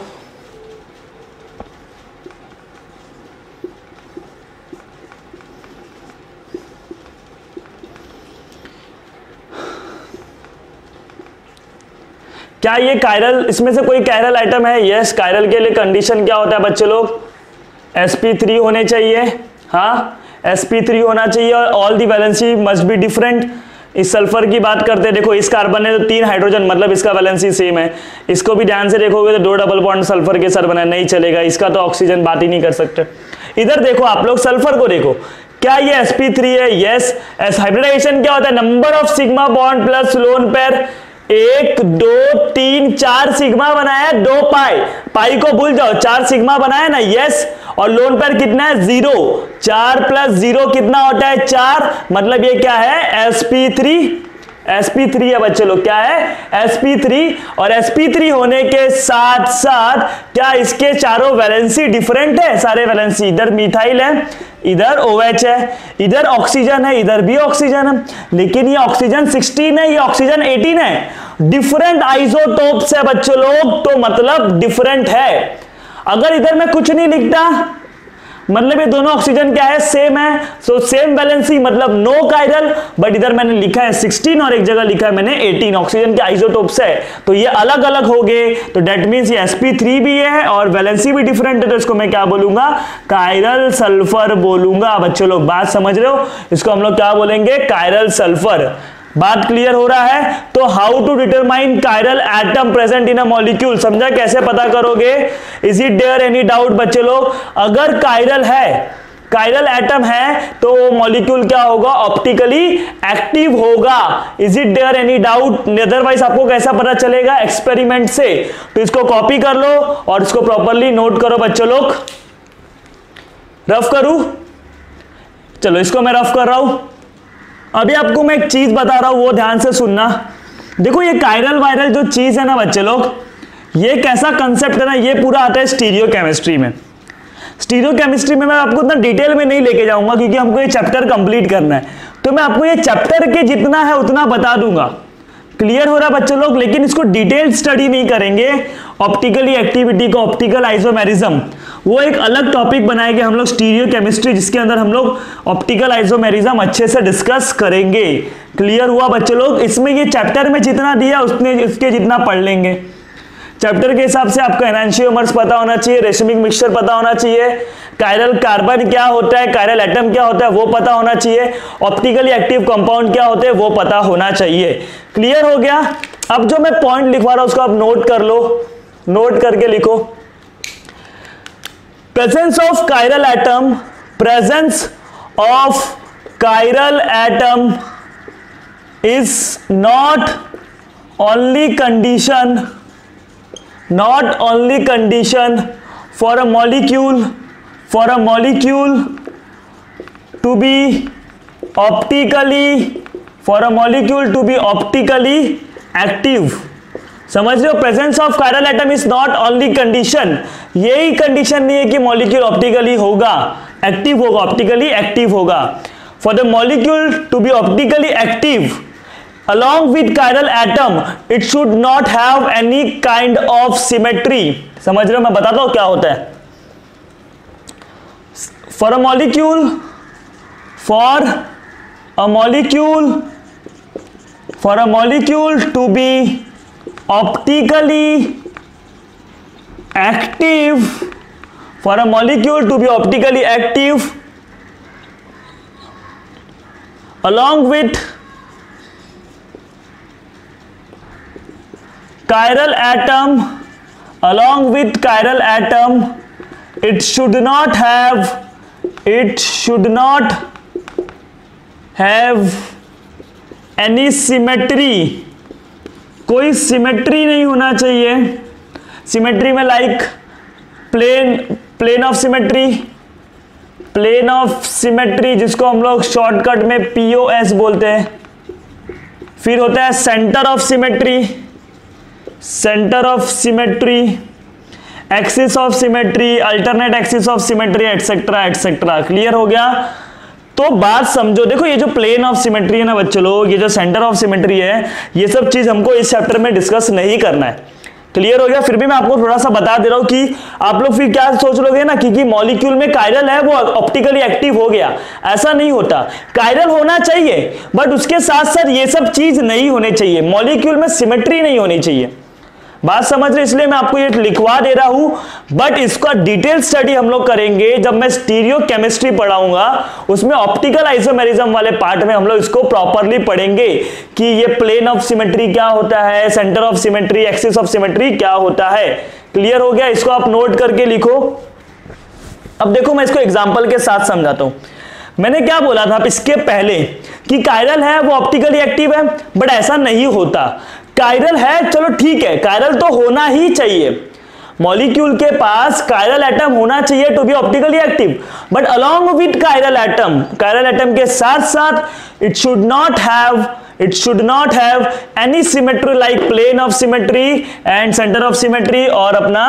क्या ये कायरल, इसमें से कोई कायरल आइटम है? यस, कायरल के लिए कंडीशन क्या होता है बच्चे लोग? sp3 होने चाहिए, हाँ sp3 होना चाहिए, और all the valency must be different. इस सल्फर की बात करते हैं, देखो इस कार्बन ने तो 3 हाइड्रोजन, मतलब इसका वैलेंसी सेम है। इसको भी ध्यान से देखोगे तो 2 डबल बॉन्ड सल्फर के साथ बना, नहीं चलेगा, इसका तो ऑक्सीजन बात ही नहीं कर सकते। इधर देखो आप लोग सल्फर को देखो, क्या ये sp3 है? यस। हाइब्रिडाइजेशन क्या होता है? Number of sigma bond plus lone pair, 1 2 3 4 sigma बनाया, 2 पाई को भूल जाओ, 4 सिग्मा बनाया ना, यस। और लोन पेयर कितना है? 0। 4 प्लस 0 कितना होता है? 4, मतलब ये क्या है? sp3 है बच्चे लोग, क्या है? sp3। और sp3 होने के साथ साथ क्या इसके चारों वैलेंसी डिफरेंट है? सारे वैलेंसी, इधर मिथाइल है, इधर OH है, इधर ऑक्सीजन है, इधर भी ऑक्सीजन है, लेकिन ये ऑक्सीजन 16 है, ये ऑक्सीजन 18 है। डिफरेंट आइसोटोप्स है बच्चों लोग, तो मतलब डिफरेंट है। अगर इधर मैं कुछ नहीं लिखता, मतलब ये दोनों ऑक्सीजन क्या है? सेम है, सो सेम वैलेंसी, मतलब नो कायरल। बट इधर मैंने लिखा है 16 और एक जगह लिखा है मैंने 18, ऑक्सीजन के आइसोटोप्स है, तो ये अलग अलग हो गए। तो डेट मींस ये sp3 भी है और वैलेंसी भी डिफरेंट है, तो इसको मैं क्या बोलूंगा? कायरल सल्फर बोलूंगा। बच्चों लोग बात समझ रहे हो? इसको हम लोग क्या बोलेंगे? Chiral sulphur. बात क्लियर हो रहा है? तो how to determine chiral atom present in a molecule, समझा? कैसे पता करोगे? Is it there any doubt बच्चे लोग? अगर कायरल है, कायरल एटम है, तो वो मॉलिक्यूल क्या होगा? ऑप्टिकली एक्टिव होगा। Is it there any doubt? Otherwise आपको कैसा पता चलेगा? एक्सपेरिमेंट से। तो इसको कॉपी कर लो और इसको प्रॉपर्ली नोट करो बच्चों लोग। रफ करूं? चलो इसको मैं रफ कर रहा हूं। अभी आपको मैं एक चीज बता रहा हूं, वो ध्यान से सुनना। देखो ये कायरल वायरल जो चीज है ना बच्चे लोग, ये कैसा कंसेप्ट है ना, ये पूरा आता है स्टीरियो केमिस्ट्री में। स्टीरियो केमिस्ट्री में मैं आपको इतना डिटेल में नहीं लेके जाऊंगा, क्योंकि हमको ये चैप्टर कंप्लीट करना है, तो मैं आपको ये चैप्टर के जितना है उतना बता दूंगा। क्लियर हो रहा है बच्चे लोग? लेकिन इसको डिटेल स्टडी नहीं करेंगे। ऑप्टिकली एक्टिविटी को, ऑप्टिकल आइसोमेरिज्म, वो एक अलग टॉपिक बनाएंगे हम लोग स्टीरियो केमिस्ट्री, जिसके अंदर हम लोग ऑप्टिकल आइसोमेरिज्म अच्छे से डिस्कस करेंगे। क्लियर हुआ बच्चे लोग? इसमें ये चैप्टर में जितना दिया उसने इसके जितना पढ़ लेंगे। चैप्टर के हिसाब से आपको एनांशियोमर्स पता होना चाहिए, रेशमिक मिक्सचर पता होना चाहिए, कायरल कार्बन क्या होता है, कायरल एटम क्या होता है वो पता होना चाहिए, ऑप्टिकली एक्टिव कंपाउंड क्या होते हैं वो पता होना चाहिए। क्लियर हो गया? अब जो मैं पॉइंट लिखवा रहा हूं उसको आप नोट कर लो, नोट करके लिखो। Presence of chiral atom, presence of chiral atom is not only condition not only condition for a molecule to be optically active। समझ रहे हो, presence of chiral atom is not only condition, यही condition नहीं है कि molecule optically होगा active होगा, optically active होगा। For the molecule to be optically active along with chiral atom it should not have any kind of symmetry। समझ रहे हो, मैं बताता हूं क्या होता है। for a molecule to be optically active along with chiral atom it should not have any symmetry, कोई सिमेट्री नहीं होना चाहिए। सिमेट्री में लाइक प्लेन ऑफ सिमेट्री जिसको हम लोग शॉर्टकट में POS बोलते हैं। फिर होता है centre of symmetry, axis of symmetry, alternate axis of symmetry, etcetera etcetera. Clear हो गया? तो बात समझो, देखो ये जो प्लेन ऑफ सिमेट्री है ना बच्चों लोग, ये जो सेंटर ऑफ सिमेट्री है, ये सब चीज हमको इस चैप्टर में डिस्कस नहीं करना है। क्लियर हो गया? फिर भी मैं आपको थोड़ा सा बता दे रहा हूं कि आप लोग फिर क्या सोच लोगे ना कि मॉलिक्यूल में कायरल है वो ऑप्टिकली एक्टिव हो गया, ऐसा नहीं होता। कायरल होना चाहिए बट उसके साथ साथ ये सब चीज नहीं होने चाहिए, मॉलिक्यूल में सिमेट्री नहीं होनी चाहिए। बात समझ रहे? इसलिए मैं आपको ये लिखवा दे रहा हूं, बट इसका डिटेल स्टडी हम लोग करेंगे जब मैं स्टीरियो केमिस्ट्री पढ़ाऊंगा, उसमें ऑप्टिकल आइसोमेरिज्म वाले पार्ट में हम लोग इसको प्रॉपरली पढ़ेंगे कि ये प्लेन ऑफ सिमेट्री क्या होता है, centre of symmetry, axis of symmetry क्या होता है। क्लियर हो गया? इसको आप नोट करके लिखो। अब देखो मैं इसको एग्जाम्पल के साथ समझाता हूं। मैंने क्या बोला था इसके पहले कि कायरल है वो ऑप्टिकली एक्टिव है, बट ऐसा नहीं होता। कायरल है, चलो ठीक है, कायरल तो होना ही चाहिए, मॉलिक्यूल के पास कायरल एटम होना चाहिए to be optically active, but along with chiral atom के साथ साथ it should not have any symmetry like plane of symmetry and centre of symmetry और अपना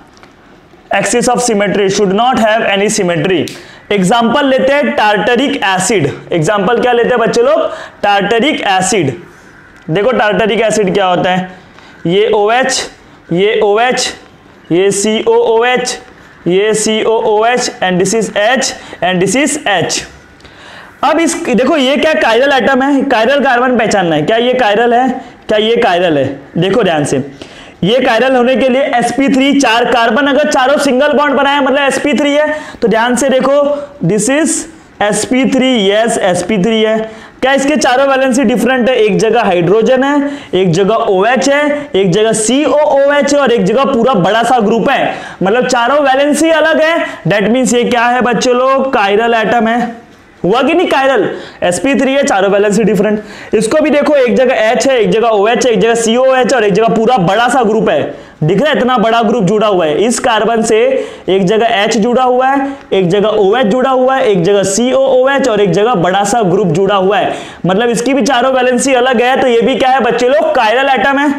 axis of symmetry, should not have any symmetry. Example लेते हैं tartaric acid. Example क्या लेते हैं बच्चे लोग? Tartaric acid. देखो टार्टरिक एसिड क्या होता है, ये OH, ये OH, ये COOH, ये COOH and this is H and this is H। अब इस देखो ये क्या कायरल एटम है, कायरल कार्बन पहचानना है। क्या ये कायरल है? क्या ये कायरल है? देखो ध्यान से, ये कायरल होने के लिए sp3 4 कार्बन, अगर चारों सिंगल बॉन्ड बनाए मतलब sp3 है, तो ध्यान से देखो this is sp3, yes sp3 है। क्या इसके चारों वैलेंसी डिफरेंट है? एक जगह हाइड्रोजन है, एक जगह OH है, एक जगह COOH है और एक जगह पूरा बड़ा सा ग्रुप है, मतलब चारों वैलेंसी अलग है। दैट मीन्स ये क्या है बच्चों लोग? कायरल एटम है। हुआ कि नहीं? कायरल sp3 है, चारों वैलेंसी डिफरेंट। इसको भी देखो, एक जगह H है, एक जगह OH है, एक जगह COOH और एक जगह पूरा बड़ा सा ग्रुप है। दिख रहा है इतना बड़ा ग्रुप जुड़ा हुआ है इस कार्बन से, एक जगह H जुड़ा हुआ है, एक जगह OH जुड़ा हुआ है, एक जगह COOH और एक जगह बड़ा सा ग्रुप जुड़ा हुआ है, मतलब इसकी भी चारों वैलेंसी अलग है। तो ये भी क्या है बच्चे लोग? कायरल एटम है।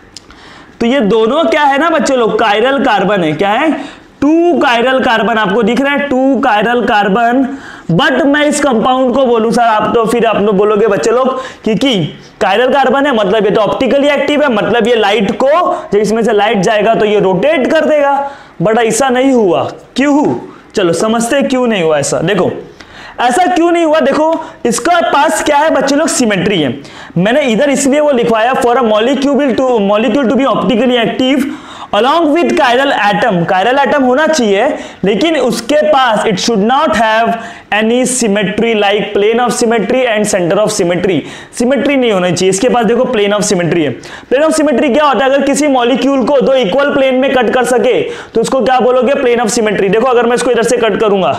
तो ये दोनों क्या है ना बच्चे लोग? कायरल कार्बन है। क्या है? 2 कायरल कार्बन। आपको दिख रहा है 2 कायरल कार्बन। बट मैं इस कंपाउंड को बोलूं सर, आप तो फिर आप लोग बोलोगे बच्चे लोग कि कायरल कार्बन है मतलब ये तो ऑप्टिकली एक्टिव है, मतलब ये लाइट को, जब इसमें से लाइट जाएगा तो ये रोटेट कर देगा। बट ऐसा नहीं हुआ। क्यों? चलो समझते हैं क्यों नहीं हुआ ऐसा। देखो ऐसा क्यों नहीं हुआ, देखो इसका पास क्या है बच्चे लोग? सिमेट्री है। मैंने इधर इसलिए वो लिखवाया for a molecule to be optically active along with chiral atom होना चाहिए, लेकिन उसके पास it should not have any symmetry like plane of symmetry and center of symmetry। Symmetry नहीं होना चाहिए इसके पास। देखो प्लेन ऑफ सिमेट्री है। प्लेन ऑफ सिमेट्री क्या होता है? अगर किसी मॉलिक्यूल को 2 इक्वल प्लेन में कट कर सके तो उसको क्या बोलोगे? Plane of symmetry. देखो अगर मैं इसको इधर से कट करूंगा,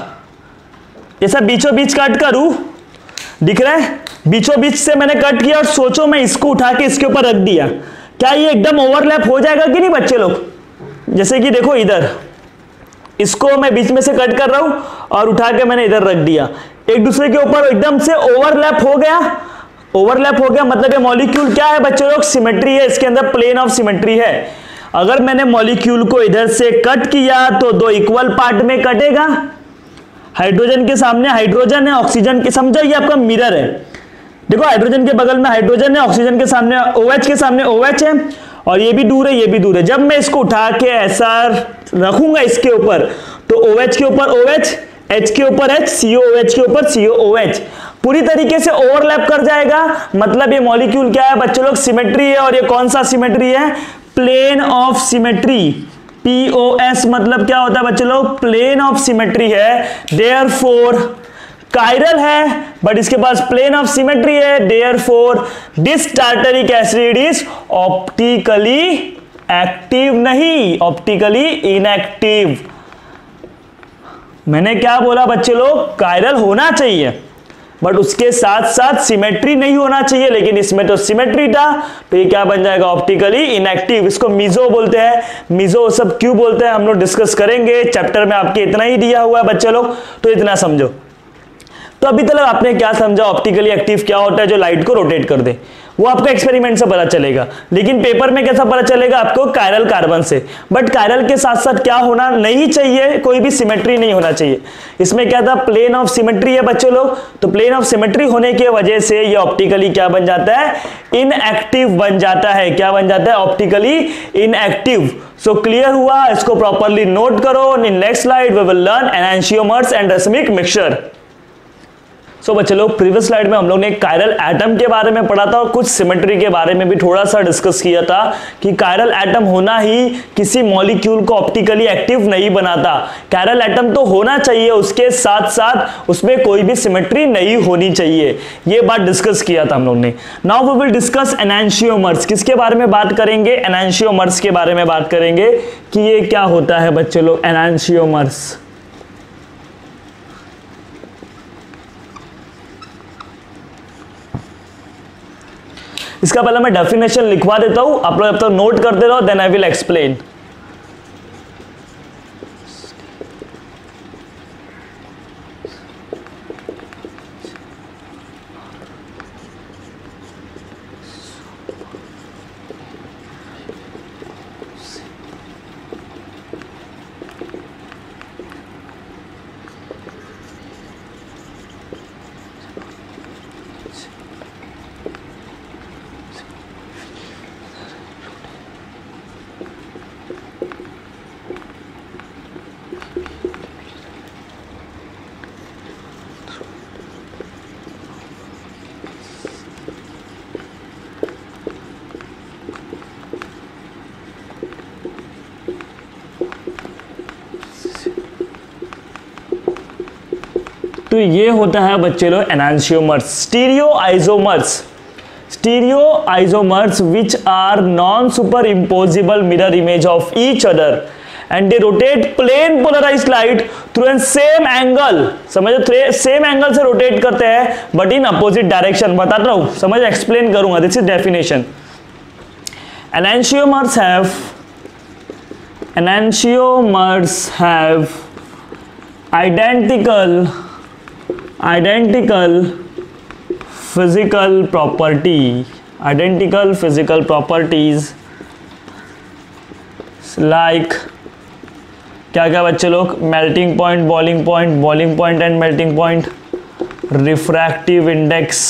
ऐसा बीचों बीच कट करूं, दिख रहा है? बीचों बीच से मैंने कट किया और सोचो मैं इसको उठा के इसके ऊपर रख दिया, क्या ये एकदम ओवरलैप हो जाएगा कि नहीं बच्चे लोग? जैसे कि देखो इधर इसको मैं बीच में से कट कर रहा हूं और उठा के मैंने इधर रख दिया, एक दूसरे के ऊपर एकदम से ओवरलैप हो गया। ओवरलैप हो गया मतलब ये मॉलिक्यूल क्या है बच्चों लोग, सिमेट्री है, इसके अंदर प्लेन ऑफ सिमेट्री है। अगर मैंने मॉलिक्यूल को इधर से कट किया तो दो इक्वल पार्ट में कटेगा, हाइड्रोजन के सामने हाइड्रोजन है, ऑक्सीजन के, समझो ये आपका मिरर है, देखो हाइड्रोजन के बगल में हाइड्रोजन है, ऑक्सीजन के सामने OH के सामने OH है, और ये भी दूर है ये भी दूर है। जब मैं इसको उठा के ऐसा रखूंगा इसके ऊपर तो OH के ऊपर OH, H के ऊपर H, COOH के ऊपर COOH पूरी तरीके से ओवरलैप कर जाएगा। मतलब ये मॉलिक्यूल क्या है बच्चों लोग, सिमेट्री है। और ये कौन सा सिमेट्री है, प्लेन ऑफ सिमेट्री, POS मतलब क्या होता है बच्चों लोग, प्लेन ऑफ सिमेट्री है। देयरफॉर कायरल है बट इसके पास प्लेन ऑफ सिमेट्री है, therefore this tartaric acid is optically active, नहीं ऑप्टिकली इनएक्टिव। मैंने क्या बोला बच्चे लोग, कायरल होना चाहिए बट उसके साथ साथ सिमेट्री नहीं होना चाहिए, लेकिन इसमें तो सिमेट्री था, तो ये क्या बन जाएगा, ऑप्टिकली इनएक्टिव। इसको मीजो बोलते हैं। मीजो सब क्यों बोलते हैं हम लोग डिस्कस करेंगे, चैप्टर में आपके इतना ही दिया हुआ है बच्चे लोग, तो इतना समझो। तो अभी तक आपने क्या समझा, ऑप्टिकली एक्टिव क्या होता है, जो लाइट को रोटेट कर दे, वो आपको एक्सपेरिमेंट से पता चलेगा, लेकिन पेपर में कैसा पता चलेगा आपको, कायरल कार्बन से। बट कायरल के साथ साथ क्या होना नहीं चाहिए, कोई भी सिमेट्री नहीं होना चाहिए। इसमें क्या था, प्लेन ऑफ सिमेट्री है बच्चों लोग, तो प्लेन ऑफ सिमेट्री होने की वजह से ये ऑप्टिकली क्या बन जाता है, इनएक्टिव बन जाता है। क्या बन जाता है, ऑप्टिकली इनएक्टिव। सो क्लियर हुआ, इसको प्रॉपरली नोट करो। In next slide we will learn enantiomers and racemic mixture. So बच्चे लोग प्रीवियस स्लाइड में हम लोग ने कायरल एटम के बारे में पढ़ा था और कुछ सिमेट्री के बारे में भी थोड़ा सा डिस्कस किया था कि कायरल एटम होना ही किसी मॉलिक्यूल को ऑप्टिकली एक्टिव नहीं बनाता। कायरल एटम तो होना चाहिए, उसके साथ साथ उसमें कोई भी सिमेट्री नहीं होनी चाहिए, ये बात डिस्कस किया था हम लोग ने। Now we will discuss enantiomers. किसके बारे में बात करेंगे, एनांशियोमर्स के बारे में बात करेंगे कि ये क्या होता है बच्चे लोग, एनांशियोमर्स। इसका पहले मैं डेफिनेशन लिखवा देता हूं, आप लोग अब तक नोट करते रहो, देन आई विल एक्सप्लेन। तो ये होता है बच्चे लोग enantiomers. Stereoisomers which are non superimposable mirror image of each other and they rotate plane polarised light through an same angle. समझो, सेम एंगल से रोटेट करते हैं बट इन अपोजिट डायरेक्शन। बताता हूं, समझ एक्सप्लेन करूंगा। This is definition. Enantiomers have identical physical properties like क्या क्या बच्चे लोग, melting point, boiling point and melting point, refractive index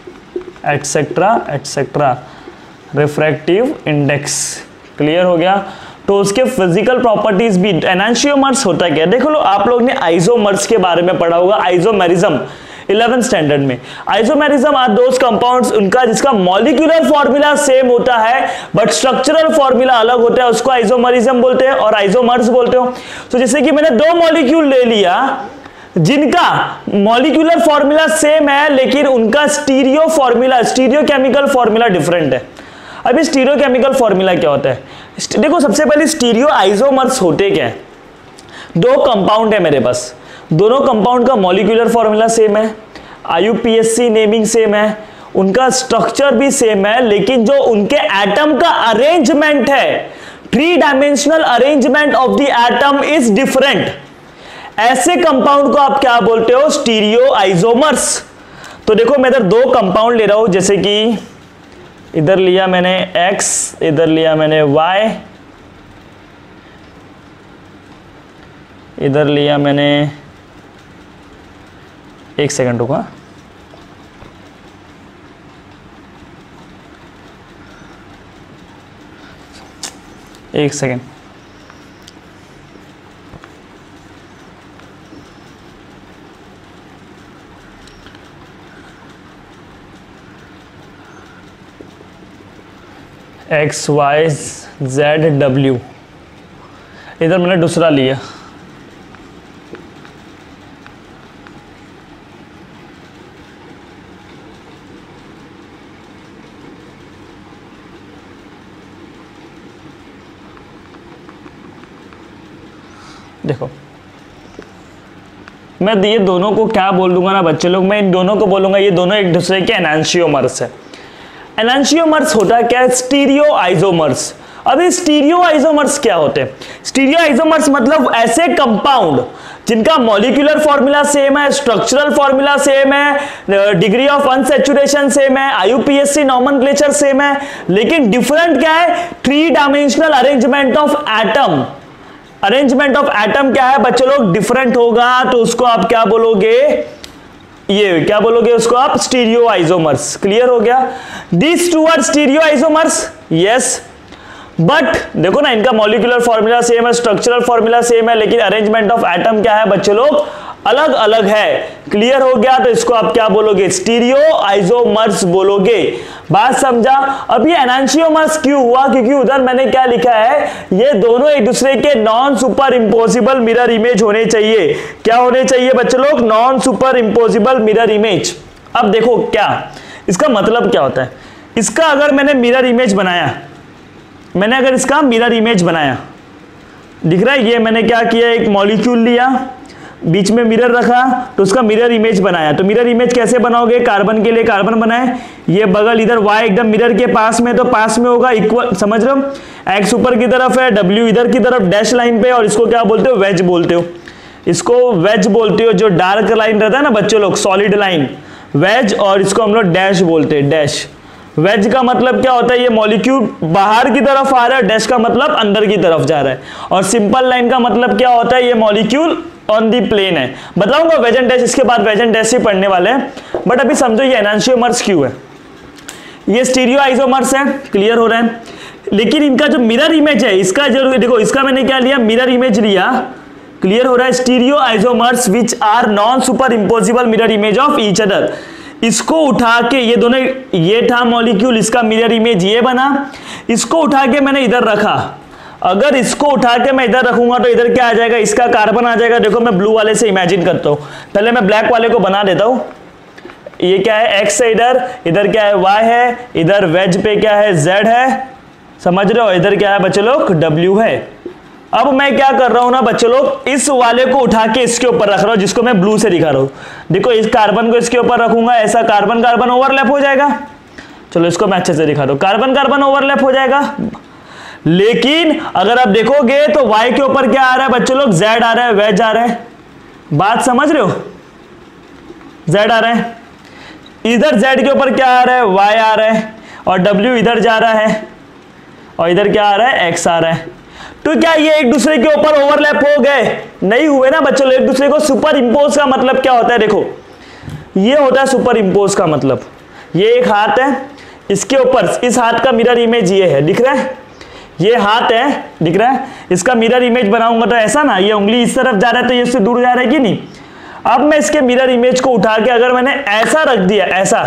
etcetera refractive index. Clear हो गया। तो उसके फिजिकल प्रॉपर्टीज भी। एनांशियोमर्स होता क्या, देखो लो, आप लोग ने आइसोमर्स के बारे में पढ़ा होगा, आइसोमेरिज्म 11th स्टैंडर्ड में। आइसोमेरिज्म आर दोस कंपाउंड्स उनका जिसका मॉलिक्यूलर फॉर्मूला सेम होता है बट स्ट्रक्चरल फॉर्मूला अलग होता है, उसको आइसोमेरिज्म बोलते हैं और आइसोमर्स बोलते हो। तो जैसे कि मैंने दो मॉलिक्यूल ले लिया जिनका मॉलिक्यूलर फॉर्मूला सेम है लेकिन उनका स्टीरियो केमिकल फॉर्मूला डिफरेंट है। अभी स्टीरियो केमिकल फॉर्मूला क्या होता है, देखो सबसे पहले स्टीरियो आइसोमर्स होते क्या है, दो कंपाउंड है मेरे पास, दोनों कंपाउंड का मॉलिक्यूलर फॉर्मूला सेम है, IUPAC नेमिंग सेम है, उनका स्ट्रक्चर भी सेम है, लेकिन जो उनके एटम का अरेंजमेंट है three dimensional arrangement of the atom is different, ऐसे कंपाउंड को आप क्या बोलते हो? Stereoisomers. तो देखो मैं इधर दो कंपाउंड ले रहा हूं, जैसे कि इधर लिया मैंने X, इधर लिया मैंने Y, इधर लिया मैंने, एक सेकंड रुका, एक second, X Y Z W, इधर मैंने दूसरा लिया। देखो मैं ये दोनों को क्या बोल दूंगा ना बच्चे लोग, मैं इन दोनों को बोलूंगा ये दोनों एक दूसरे के एनांशियोमर्स है। एनांशियोमर्स होता क्या है? Stereoisomers. अभी स्टीरियो आइसोमर्स क्या होते हैं? स्टीरियो आइसोमर्स मतलब ऐसे कंपाउंड जिनका मॉलिक्यूलर फॉर्मूला सेम है, स्ट्रक्चरल फॉर्मूला सेम है, डिग्री ऑफ अनसैचुरेशन सेम है, आईयूपीएसी नॉमेनक्लेचर सेम है, लेकिन डिफरेंट क्या है? Three dimensional arrangement of atom. Arrangement of atom क्या है बच्चों लोग? डिफरेंट होगा, तो उसको आप क्या बोलोगे? ये क्या बोलोगे उसको आप? Stereo isomers. क्लियर हो गया? This two are stereoisomers, yes, but देखो ना इनका मॉलिक्यूलर फॉर्मूला सेम है, स्ट्रक्चरल फॉर्मूला सेम है, लेकिन अरेंजमेंट ऑफ एटम क्या है बच्चों लोग? अलग अलग है। क्लियर हो गया? तो इसको आप क्या बोलोगे? स्टीरियो आइसोमर्स बोलोगे। बात समझा? अब ये एनांशियोमर्स क्यों हुआ? क्योंकि उधर मैंने क्या लिखा है, ये दोनों एक दूसरे के non superimposable mirror image होने चाहिए। क्या होने चाहिए बच्चों लोग? Non superimposable mirror image. अब देखो क्या इसका मतलब क्या होता है। इसका अगर मैंने मिरर इमेज बनाया, मैंने अगर इसका मिरर इमेज बनाया, दिख रहा है? ये मैंने क्या किया, एक मॉलिक्यूल लिया, बीच में मिरर रखा, तो उसका मिरर इमेज बनाया। तो मिरर इमेज कैसे बनाओगे? कार्बन के लिए कार्बन बनाए, ये बगल इधर Y एकदम मिरर के पास में, तो पास में होगा इक्वल, समझ रहे हो? X ऊपर की तरफ है, W इधर की तरफ डैश लाइन पे, और इसको क्या बोलते हो? वेज बोलते हो। इसको वेज बोलते हो। जो डार्क लाइन रहता है ना बच्चों लोग, सॉलिड लाइन, वेज, और इसको हम लोग डैश बोलते हैं, डैश। वेज का मतलब क्या होता है? ये मॉलिक्यूल बाहर की तरफ आ रहा है, डैश का मतलब अंदर की तरफ जा रहा है, और सिंपल लाइन का मतलब क्या होता है? ये मॉलिक्यूल ऑन दी प्लेन है। बताऊंगा वेज एंड डैश, इसके बाद वेज एंड डैश ही पढ़ने वाले हैं, बट अभी समझो ये एनांशियोमर्स क्यों है। ये स्टीरियो आइसोमर्स है, क्लियर हो रहा है? लेकिन इनका जो मिरर इमेज है, इसका जरूर देखो, इसका मैंने क्या लिया? मिरर इमेज लिया। क्लियर हो रहा है? Stereoisomers which are non superimposable mirror image of each other. इसको उठा के, ये दोनों, ये था मॉलिक्यूल, इसका मिरर इमेज ये बना, इसको उठा के मैंने इधर रखा। अगर इसको उठा के मैं इधर रखूंगा तो इधर क्या आ जाएगा? इसका कार्बन आ जाएगा। देखो मैं ब्लू वाले से इमेजिन करता हूं, पहले मैं ब्लैक वाले को बना देता हूं। ये क्या है? X है, इधर, इधर क्या है? Y है, इधर वेज पे क्या है? Z है, समझ रहे हो? इधर क्या है बच्चों लोग? W है। अब मैं क्या कर रहा हूं ना बच्चों लोग, इस वाले को उठा के इसके ऊपर रख रहा हूं, जिसको मैं ब्लू से दिखा रहा हूं। देखो इस कार्बन को इसके ऊपर रखूंगा, ऐसा कार्बन कार्बन ओवरलैप हो जाएगा। चलो इसको मैं अच्छे से दिखा दूं, कार्बन कार्बन ओवरलैप हो जाएगा। लेकिन अगर आप देखोगे तो Y के ऊपर क्या आ रहा है बच्चों लोग? Z आ रहा है, वेज आ रहा है। बात समझ रहे हो? Z आ रहा है, इधर Z के ऊपर क्या आ रहा है? Y आ रहा है, और W इधर जा रहा है, और इधर क्या आ रहा है? X आ रहा है। तो क्या ये एक दूसरे के ऊपर ओवरलैप हो गए? नहीं हुए ना बच्चों। एक दूसरे को सुपर इंपोज का मतलब क्या होता है? देखो ये होता है सुपर इंपोज का मतलब। ये एक हाथ है, इसके ऊपर इस हाथ का मिरर इमेज ये है, दिख रहा है? ये हाथ है, दिख रहा है? इसका मिरर इमेज बनाऊंगा तो ऐसा ना, ये उंगली इस तरफ जा रहा है तो ये इससे दूर जा रहा है कि नहीं? अब मैं इसके मिरर इमेज को उठा के अगर मैंने ऐसा रख दिया, ऐसा,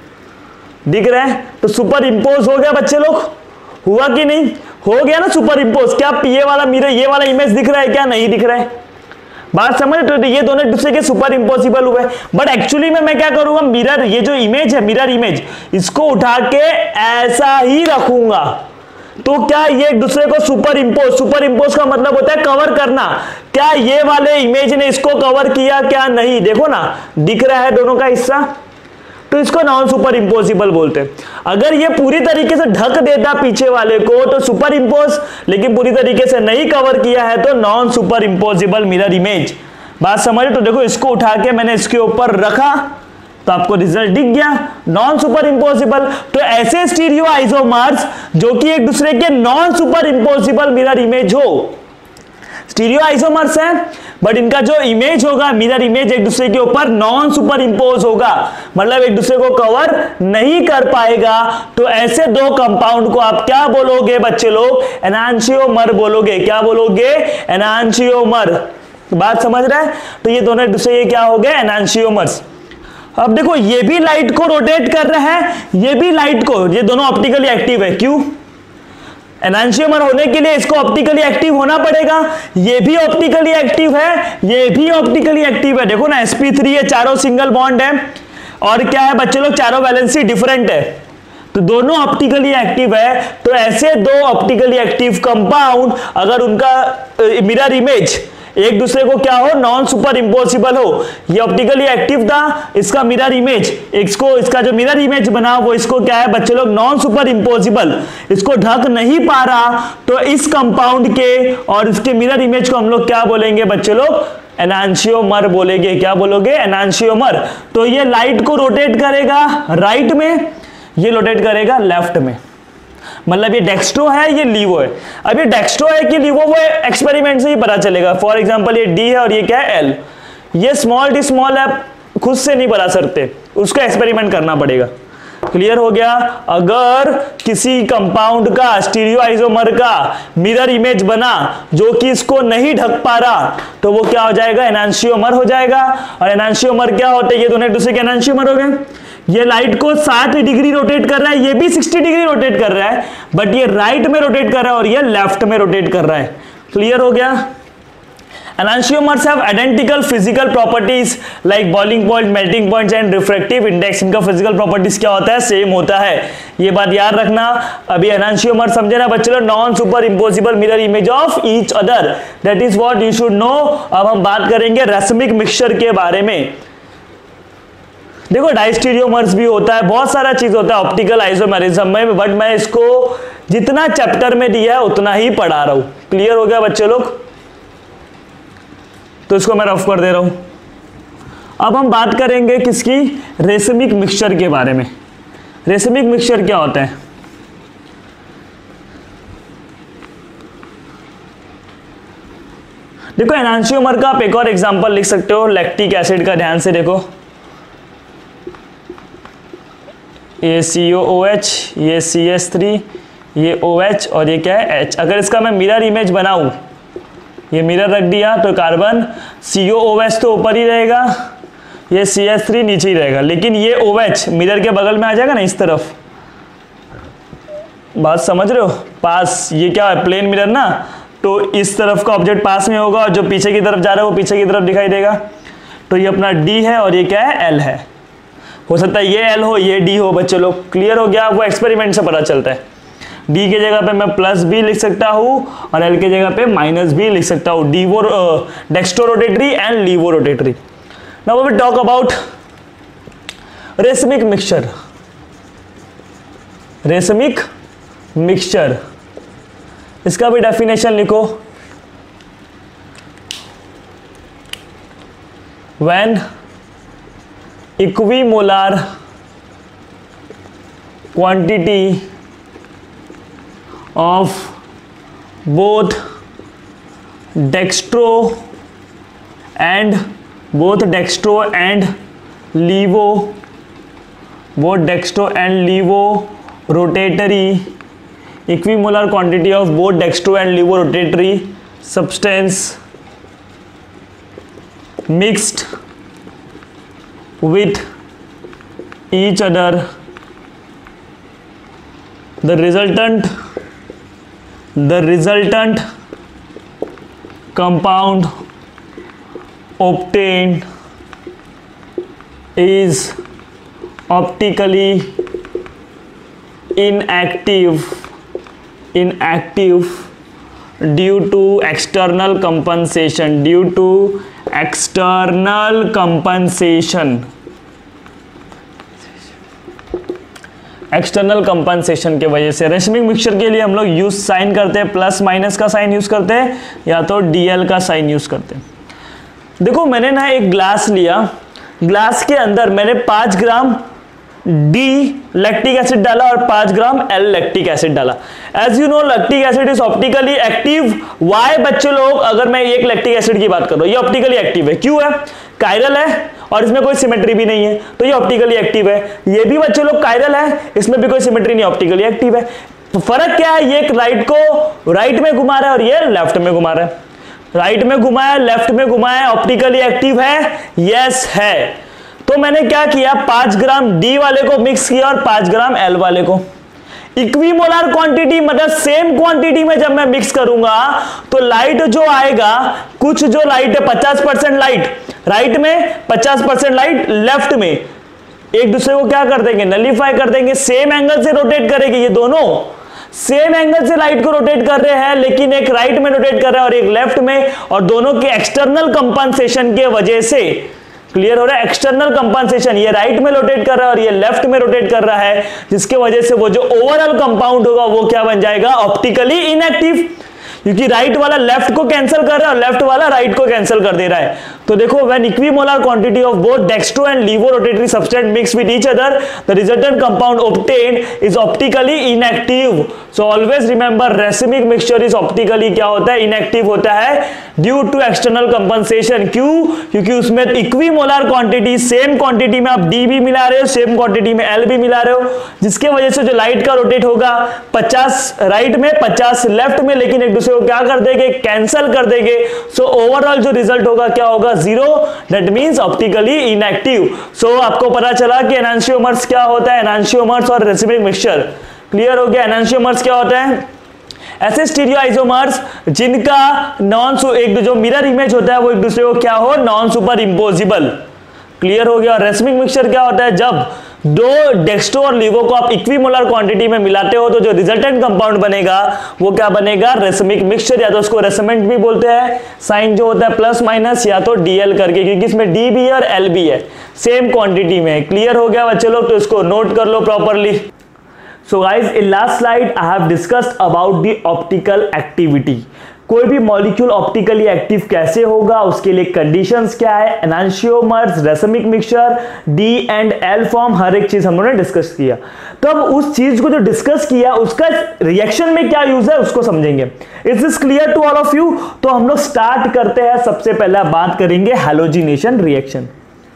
दिख रहा है? तो सुपर इंपोज हो गया बच्चे लोग, हुआ कि नहीं? हो गया ना सुपर इंपोज। क्या ये वाला मिरर, ये वाला इमेज दिख रहा है क्या? नहीं दिख रहा है। बात समझ? तो ये दोनों एक दूसरे के सुपर इंपॉसिबल हुए। बट एक्चुअली में मैं क्या करूंगा? मिरर, ये जो इमेज है, मिरर इमेज, इसको उठा के ऐसा ही रखूंगा, तो क्या ये एक दूसरे को सुपर इंपोज का मतलब होता है कवर करना। क्या ये वाले इमेज ने इसको कवर किया? क्या नहीं? देखो ना, दिख रहा है दोनों का हिस्सा। तो तो इसको नॉन सुपर इम्पोजिबल बोलते हैं। अगर ये पूरी तरीके से ढक देता पीछे वाले को तो सुपर इम्पोज, लेकिन पूरी तरीके से नहीं कवर किया है तो non superimposable mirror image. बात समझे? तो देखो इसको उठा के मैंने इसके ऊपर रखा तो आपको रिजल्ट दिख गया, नॉन सुपर इम्पोजिबल। तो ऐसे स्टीरियो आइसोमर्स जो कि एक दूसरे के non superimposable mirror image हो, स्टीरियो आइसोमर्स है बट इनका जो इमेज होगा मिरर इमेज एक दूसरे के ऊपर नॉन सुपर इम्पोज होगा, मतलब एक दूसरे को कवर नहीं कर पाएगा। तो ऐसे दो कंपाउंड को आप क्या बोलोगे बच्चे लोग? एनांशियोमर बोलोगे। क्या बोलोगे? एनांशियोमर। बात समझ रहा है? तो ये दोनों एक दूसरे के क्या हो गए? एनांशियोमर्स। अब देखो ये भी लाइट को रोटेट कर रहा है, ये भी लाइट को, ये दोनों ऑप्टिकली एक्टिव है। क्यों? एनांशियोमर होने के लिए इसको ऑप्टिकली एक्टिव होना पड़ेगा। ये भी ऑप्टिकली एक्टिव है, ये भी ऑप्टिकली एक्टिव है। देखो ना sp3 ये चारों सिंगल बॉन्ड है और क्या है बच्चे लोग? चारों वैलेंसी डिफरेंट है, तो दोनों ऑप्टिकली एक्टिव है। तो ऐसे दो ऑप्टिकली एक्टिव कंपाउंड अगर उनका मिरर इमेज एक दूसरे को क्या हो? नॉन सुपर इम्पोसिबल हो। ये ऑप्टिकली एक्टिव था, इसका मिरर इमेज, इसका जो मिरर इमेज बना वो इसको क्या है बच्चे लोग? नॉन सुपर इम्पोसिबल, इसको ढक नहीं पा रहा। तो इस कंपाउंड के और इसके मिरर इमेज को हम लोग क्या बोलेंगे बच्चे लोग? एनांशियोमर बोलेंगे। क्या बोलोगे? एनांशियोमर। तो ये लाइट को रोटेट करेगा राइट में, ये रोटेट करेगा लेफ्ट में। मतलब ये डेक्स्ट्रो है, ये लीवो है। अब ये डेक्स्ट्रो है कि लीवो वो एक्सपेरिमेंट से ही पता चलेगा। फॉर एग्जांपल ये डी है और ये क्या है? एल। ये स्मॉल डी स्मॉल है, खुद से नहीं बता सकते, उसको एक्सपेरिमेंट करना पड़ेगा। क्लियर हो गया? अगर किसी कंपाउंड का स्टीरियो आइसोमर का मिरर इमेज बना जो कि इसको नहीं ढक पा रहा तो वो क्या हो जाएगा? एनांशियोमर हो जाएगा। और एनांशियोमर क्या होते हैं? ये दोनों एक दूसरे के एनांशियोमर हो गए। ये लाइट को 60 डिग्री रोटेट कर रहा है, ये भी 60 डिग्री रोटेट कर रहा है, बट ये राइट में रोटेट कर रहा है और ये लेफ्ट में रोटेट कर रहा है। क्लियर हो गया? Enantiomers have identical physical properties like boiling point, melting points and refractive index। इनका physical properties क्या होता है? सेम होता है। ये बात याद रखना। अभी enantiomer समझे ना बच्चे लोग? Non superimposable mirror image of each other, that is what you should know. अब हम बात करेंगे रेसमिक मिक्सचर के बारे में। देखो डाइस्टीरियोमर्स भी होता है, बहुत सारा चीज होता है ऑप्टिकल आइसोमेरिज्म में, बट मैं इसको जितना चैप्टर में दिया है उतना ही पढ़ा रहा हूं। क्लियर हो गया बच्चे लोग? तो इसको मैं रफ कर दे रहा हूं। अब हम बात करेंगे किसकी? रेसमिक मिक्सचर के बारे में। रेसमिक मिक्सचर क्या होता है? देखो एनांशियोमर का आप एक और एग्जांपल लिख सकते हो, लैक्टिक एसिड का। ध्यान से देखो, ये COOH, ये CH3, ये OH और ये क्या है? H। अगर इसका मैं मिरर इमेज बनाऊं, ये मिरर रख दिया तो कार्बन COOH तो ऊपर ही रहेगा, ये CH3 नीचे ही रहेगा, लेकिन ये OH मिरर के बगल में आ जाएगा ना इस तरफ। बात समझ रहे हो? पास, ये क्या है? प्लेन मिरर ना, तो इस तरफ का ऑब्जेक्ट पास में होगा और जो पीछे की तरफ जा रहा है वो पीछे की तरफ दिखाई देगा। तो ये अपना D है और ये क्या है? L है। हो सकता है ये L हो, ये D हो बच्चे लोग। क्लियर हो गया? वो एक्सपेरिमेंट से पता चलता है। D के जगह पे मैं प्लस भी लिख सकता हूँ और L के जगह पे माइनस भी लिख सकता हूँ। Dextro rotatory and laevo rotatory. Now we talk about racemic mixture. Racemic mixture, इसका भी डेफिनेशन लिखो। When equimolar quantity of both dextro and levo rotatory, equimolar quantity of both dextro and levo rotatory substance mixed with each other, the resultant compound obtained is optically inactive due to external compensation. External compensation के वजह से। Racemic mixture के लिए हम लोग use sign करते हैं, plus minus का साइन यूज करते हैं या तो DL का साइन यूज करते हैं। देखो मैंने ना एक ग्लास लिया, ग्लास के अंदर मैंने 5 ग्राम D लैक्टिक एसिड डाला और 5 ग्राम L लैक्टिक एसिड डाला। As you know lactic acid is optically active. Why बच्चे लोग, अगर मैं एक लैक्टिक एसिड की बात कर रहा हूं, ये ऑप्टिकली एक्टिव है। क्यों है? कायरल है और इसमें कोई सिमेट्री भी नहीं है, तो ये ऑप्टिकली एक्टिव है। ये भी बच्चे लोग कायरल है, इसमें भी कोई सिमेट्री नहीं, ऑप्टिकली एक्टिव है। तो फर्क क्या है? ये राइट को राइट में घुमा रहा है और ये लेफ्ट में घुमा रहा है। राइट में घुमाया, लेफ्ट में घुमाया, ऑप्टिकली एक्टिव है? यस है। तो मैंने क्या किया, 5 ग्राम D वाले को मिक्स किया और 5 ग्राम L वाले को। इक्विमोलर क्वांटिटी मतलब सेम क्वांटिटी में जब मैं मिक्स करूंगा तो लाइट जो आएगा, कुछ जो लाइट है 50% लाइट राइट में, 50% लाइट लेफ्ट में, एक दूसरे को क्या कर देंगे? नलीफाई कर देंगे। सेम एंगल से रोटेट करेंगे, ये दोनों सेम एंगल से लाइट को रोटेट कर रहे हैं, लेकिन एक राइट में रोटेट कर रहा है और एक लेफ्ट में, और दोनों के एक्सटर्नल कंपनसेशन के वजह से, क्लियर हो रहा है? एक्सटर्नल कंपनसेशन, ये राइट में रोटेट कर रहा है और ये लेफ्ट में रोटेट कर रहा है, जिसके वजह से वो जो ओवरऑल कंपाउंड होगा वो क्या बन जाएगा? ऑप्टिकली इनएक्टिव, क्योंकि राइट वाला लेफ्ट को कैंसिल कर रहा है और लेफ्ट वाला राइट को कैंसिल कर दे रहा है। तो देखो, when equimolar quantity of both dextro and laevo rotatory substance mix with each other, the resultant compound obtained is optically inactive. So always remember, racemic mixture is optically क्या होता है? इनएक्टिव होता है ड्यू टू एक्सटर्नल कंपनसेशन। क्यों? क्योंकि उसमें equimolar quantity, same quantity में आप D भी मिला रहे हो, सेम क्वांटिटी में L भी मिला रहे हो, जिसके वजह से जो लाइट का रोटेट होगा 50 राइट में, 50 लेफ्ट में, लेकिन एक दूसरे को क्या कर देंगे? कैंसिल कर देंगे। सो ओवरऑल जो रिजल्ट होगा क्या होगा? 0। That means optically inactive. So आपको पता चला कि एनांशियोमर्स क्या होता है, एनांशियोमर्स और रेसिमिक मिक्सचर। क्लियर हो गया? एनांशियोमर्स क्या होता है? ऐसे स्टीरियो आइसोमर्स जिनका एक जो मिरर इमेज होता है वो एक दूसरे को क्या हो? Non super imposable. क्लियर हो गया? और रेसिमिक मिक्सचर क्या होता है? जब दो डेक्स्ट्रो और लीवो को आप इक्विमोलर क्वांटिटी में मिलाते हो तो जो रिजल्टेंट कंपाउंड बनेगा वो क्या बनेगा? रेसिमिक मिक्सचर, या तो उसको रेसमेंट भी बोलते हैं। साइन जो होता है प्लस माइनस या तो DL करके, क्योंकि इसमें D भी है और L भी है, सेम क्वांटिटी में। क्लियर हो गया बच्चे लोग? तो इसको नोट कर लो properly. So guys, in last slide I have discussed about the optical activity. कोई भी मॉलिक्यूल ऑप्टिकली एक्टिव कैसे होगा, उसके लिए कंडीशंस क्या है, enantiomers, racemic mixture, D and L form, हर एक चीज हम लोगों ने डिस्कस किया। तो अब उस चीज को जो डिस्कस किया उसका रिएक्शन में क्या यूज है उसको समझेंगे। Is this clear to all of you? तो हम लोग स्टार्ट करते हैं। सबसे पहले बात करेंगे हैलोजिनेशन रिएक्शन।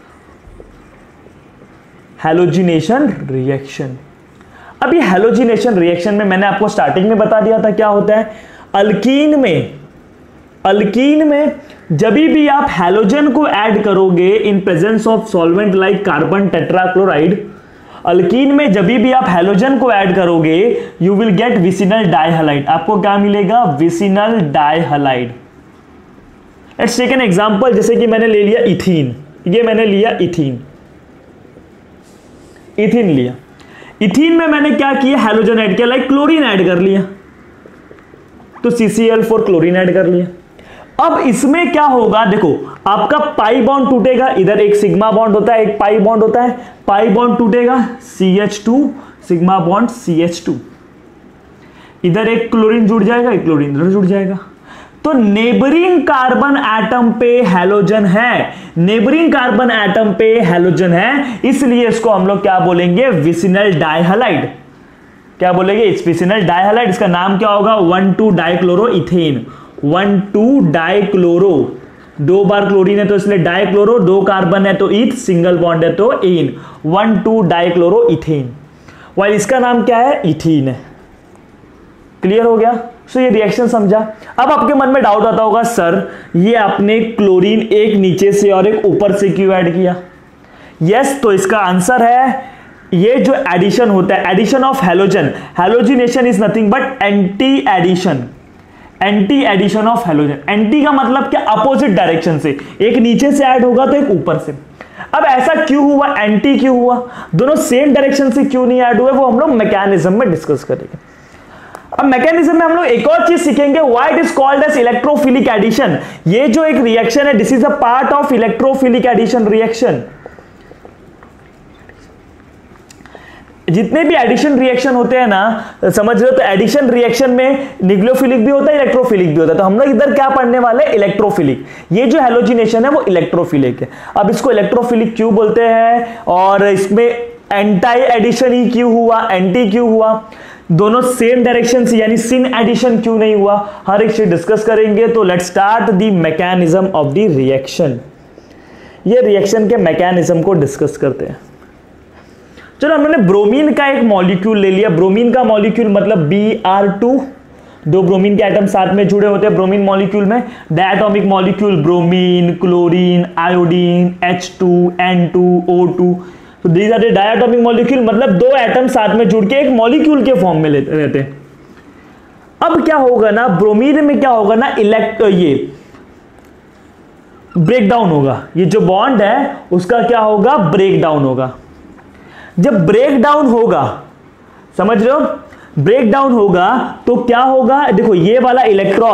हैलोजिनेशन रिएक्शन, अभी हैलोजिनेशन रिएक्शन में मैंने आपको स्टार्टिंग में बता दिया था क्या होता है। अल्कीन में जब भी आप हैलोजन को ऐड करोगे in presence of solvent like carbon tetrachloride, alkene में जब भी आप हैलोजन को ऐड करोगे you will get vicinal dihalide. आपको क्या मिलेगा? Vicinal dihalide. Let's take an example, जैसे कि मैंने ले लिया इथीन, ये मैंने लिया इथीन लिया। इथीन में मैंने क्या किया? हैलोजन ऐड किया, लाइक क्लोरीन ऐड कर लिया, तो CCl4 क्लोरीन ऐड कर लिया। अब इसमें क्या होगा? देखो, आपका पाई बॉन्ड टूटेगा, इधर एक सिग्मा बॉन्ड होता है, एक पाई बॉन्ड होता है, पाई बॉन्ड टूटेगा, CH2 सिग्मा बॉन्ड CH2, इधर एक क्लोरीन जुड़ जाएगा, एक क्लोरीन इधर जुड़ जाएगा। तो नेबरिंग कार्बन एटम पे हैलोजन है, नेबरिंग कार्बन एटम पे हैलोजन है, इसलिए इसको हम लोग क्या बोलेंगे? Vicinal dihalide. क्या बोलेंगे? It's vicinal dihalide. इसका नाम क्या होगा? 1,2-डाइक्लोरोइथेन। 1,2-डाइक्लोरो, 2 बार क्लोरीन है तो इसलिए डाइक्लोरो, 2 कार्बन है तो ईथ, सिंगल बॉन्ड है तो एन, 1,2-डाइक्लोरोइथेन। वाइल इसका नाम क्या है? इथीन है। क्लियर हो गया? सो ये रिएक्शन समझा। अब आपके मन में डाउट आता होगा, सर ये आपने क्लोरीन एक नीचे से और एक ऊपर से क्यों ऐड किया? यस, तो इसका आंसर है ये जो एडिशन होता है, addition of halogen, halogenation is nothing but anti addition, anti addition of halogen. Anti का मतलब क्या? अपोजिट डायरेक्शन से, एक नीचे से ऐड होगा तो एक ऊपर से। अब ऐसा क्यों हुआ? एंटी क्यों हुआ? दोनों सेम डायरेक्शन से क्यों नहीं ऐड हुए, वो हम लोग मैकेनिज्म में डिस्कस करेंगे। अब मैकेनिज्म में हम लोग एक और चीज सीखेंगे, why it is called as electrophilic addition. ये जो एक रिएक्शन है, this is a part of electrophilic addition reaction. जितने भी एडिशन रिएक्शन होते हैं ना, समझ रहे हो, तो एडिशन रिएक्शन में न्यूक्लियोफिलिक भी होता है, इलेक्ट्रोफिलिक भी होता है। तो हम लोग इधर क्या पढ़ने वाले, इलेक्ट्रोफिलिक। ये जो हैलोजिनेशन है वो इलेक्ट्रोफिलिक है। अब इसको इलेक्ट्रोफिलिक क्यों बोलते हैं, और इसमें एंटी एडिशन ही क्यों हुआ, एंटी क्यों हुआ, दोनों सेम डायरेक्शन से यानी सिन एडिशन क्यों नहीं हुआ, हर एक चीज डिस्कस करेंगे। तो let's start the mechanism of the reaction. ये रिएक्शन के मैकेनिज्म को डिस्कस करते हैं। चलो, हमने ब्रोमीन का एक मॉलिक्यूल ले लिया। ब्रोमीन का मॉलिक्यूल मतलब Br2, दो ब्रोमीन के एटम साथ में जुड़े होते हैं ब्रोमीन मॉलिक्यूल में। Diatomic molecule bromine, chlorine, iodine, H2, N2, O2। तो these are the diatomic molecule, मतलब दो एटम साथ में जुड़ के एक मॉलिक्यूल के फॉर्म में रहते हैं। अब क्या होगा ना, ब्रोमीन में क्या होगा ना, ये ब्रेक डाउन होगा। ये जो बॉन्ड है उसका क्या होगा, ब्रेक डाउन होगा। जब ब्रेक डाउन होगा, समझ रहे हो, ब्रेक डाउन होगा तो क्या होगा, देखो ये वाला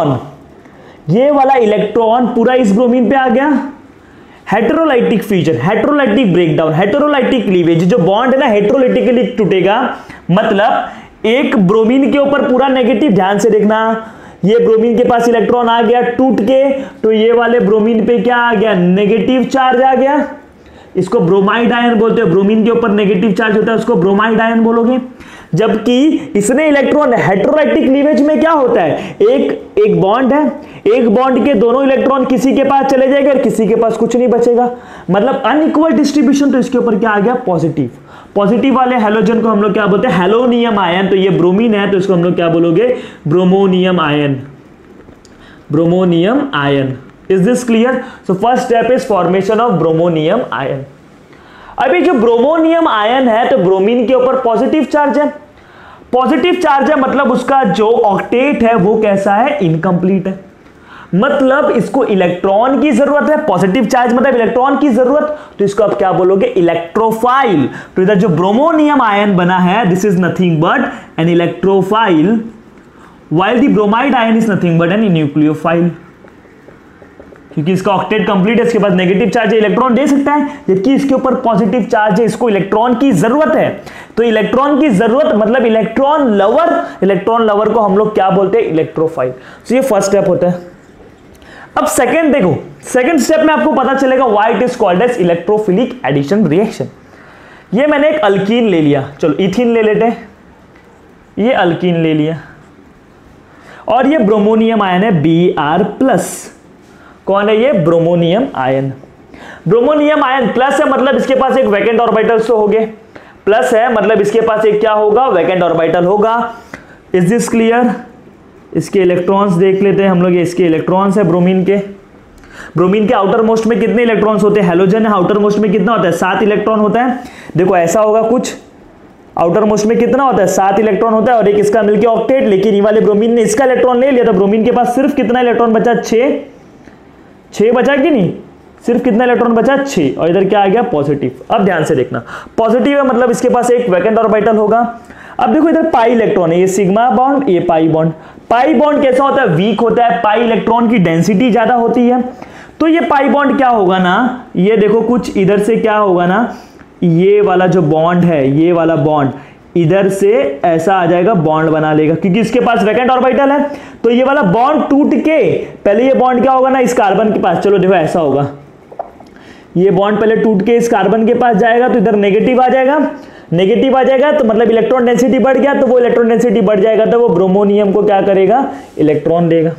इलेक्ट्रॉन पूरा इस ब्रोमीन पे आ गया। Heterolytic fusion, heterolytic breakdown, heterolytic cleavage. जो बॉन्ड है ना हेटेरोलाइटिकली टूटेगा, मतलब एक ब्रोमीन के ऊपर पूरा नेगेटिव, ध्यान से देखना, ये ब्रोमीन के पास इलेक्ट्रॉन आ गया टूट के, तो ये वाले ब्रोमीन पे क्या आ गया, नेगेटिव चार्ज आ गया। इसको ब्रोमाइड आयन बोलते हैं। ब्रोमीन के ऊपर नेगेटिव चार्ज होता है, उसको ब्रोमाइड आयन बोलोगे। जबकि इसने इलेक्ट्रॉन, हेटेरोलाइटिक क्लीवेज में क्या होता है, एक बॉन्ड है, एक बॉन्ड के दोनों इलेक्ट्रॉन किसी के पास चले जाएंगे और किसी के पास कुछ नहीं बचेगा, मतलब अनइक्वल डिस्ट्रीब्यूशन। तो इसके ऊपर क्या आ गया, पॉजिटिव। पॉजिटिव वाले हैलोजन को हम लोग क्या बोलते हैं, हैलोनियम आयन। तो ये ब्रोमीन है तो इसको हम लोग क्या बोलोगे, bromonium ion, bromonium ion. Is this clear? So first step is formation of bromonium ion. अभी जो ब्रोमोनियम आयन है तो ब्रोमीन के ऊपर पॉजिटिव चार्ज है, पॉजिटिव चार्ज है, मतलब उसका जो ऑक्टेट है वो कैसा है, इनकम्प्लीट है। मतलब इसको इलेक्ट्रॉन की जरूरत है, पॉजिटिव चार्ज मतलब इलेक्ट्रॉन की जरूरत, तो इसको आप क्या बोलोगे, इलेक्ट्रोफाइल। तो इधर जो ब्रोमोनियम आयन बना है, this is nothing but an electrophile, while the bromide ion is nothing but an nucleophile. क्योंकि इसका ऑक्टेट कंप्लीट है, इसके पास नेगेटिव चार्ज है, इलेक्ट्रॉन दे सकता है, जबकि इसके ऊपर पॉजिटिव चार्ज है, इसको इलेक्ट्रॉन की जरूरत है। तो इलेक्ट्रॉन की जरूरत मतलब इलेक्ट्रॉन लवर, इलेक्ट्रॉन लवर को हम लोग क्या बोलते हैं, इलेक्ट्रोफाइल। तो ये फर्स्ट स्टेप होता है। अब सेकंड देखो, सेकंड स्टेप में आपको पता चलेगा why it is called as electrophilic addition reaction. ये मैंने एक अल्कीन ले लिया, चलो इथीन ले लेते हैं, ये अल्कीन ले लिया, और ये ब्रोमोनियम आयन है Br+। कौन है ये, bromonium ion. Bromonium ion plus है, मतलब इसके पास एक वैकेंट ऑर्बिटल तो हो गए, प्लस है मतलब इसके पास एक क्या होगा, वैकेंट ऑर्बिटल होगा। Is this clear? इसके इलेक्ट्रॉन्स देख लेते हैं हम लोग, ये इसके इलेक्ट्रॉन्स है ब्रोमीन के। ब्रोमीन के आउटर मोस्ट में कितने इलेक्ट्रॉन्स होते हैं, हैलोजन है, आउटर मोस्ट में कितना होता है, 7 इलेक्ट्रॉन होता है। देखो ऐसा होगा कुछ, आउटर मोस्ट में कितना होता है, 7 इलेक्ट्रॉन होता है, और एक इसका मिलकर ऑक्टेट। लेकिन ये वाले ब्रोमीन ने इसका इलेक्ट्रॉन ले लिया, तो ब्रोमीन के पास सिर्फ कितना इलेक्ट्रॉन बचा, 6 बचा कि नहीं, सिर्फ कितना इलेक्ट्रॉन बचा, 6, और इधर क्या आ गया, पॉजिटिव। अब ध्यान से देखना, पॉजिटिव है मतलब इसके पास एक वैकेंट ऑर्बिटल होगा। अब देखो इधर पाई इलेक्ट्रॉन है, ये सिग्मा बॉन्ड, ये पाई बॉन्ड। पाई बॉन्ड कैसा होता है, वीक होता है, पाई इलेक्ट्रॉन की डेंसिटी ज्यादा होती है। तो ये पाई बॉन्ड क्या होगा ना, ये देखो कुछ इधर से क्या होगा ना, ये वाला जो बॉन्ड है, ये वाला बॉन्ड इधर से ऐसा आ जाएगा, बॉन्ड बना लेगा, क्योंकि इसके पास वैकेंट ऑर्बिटल है। तो ये वाला बॉन्ड टूट के पहले ये बॉन्ड क्या होगा ना, इस कार्बन के पास, चलो देखो ऐसा होगा, ये बॉन्ड पहले टूट के इस कार्बन के पास जाएगा, तो इधर नेगेटिव आ जाएगा, नेगेटिव आ जाएगा तो मतलब इलेक्ट्रॉन डेंसिटी बढ़ गया, तो वो इलेक्ट्रॉन डेंसिटी बढ़ जाएगा तो वो ब्रोमोनियम को क्या करेगा, इलेक्ट्रॉन देगा।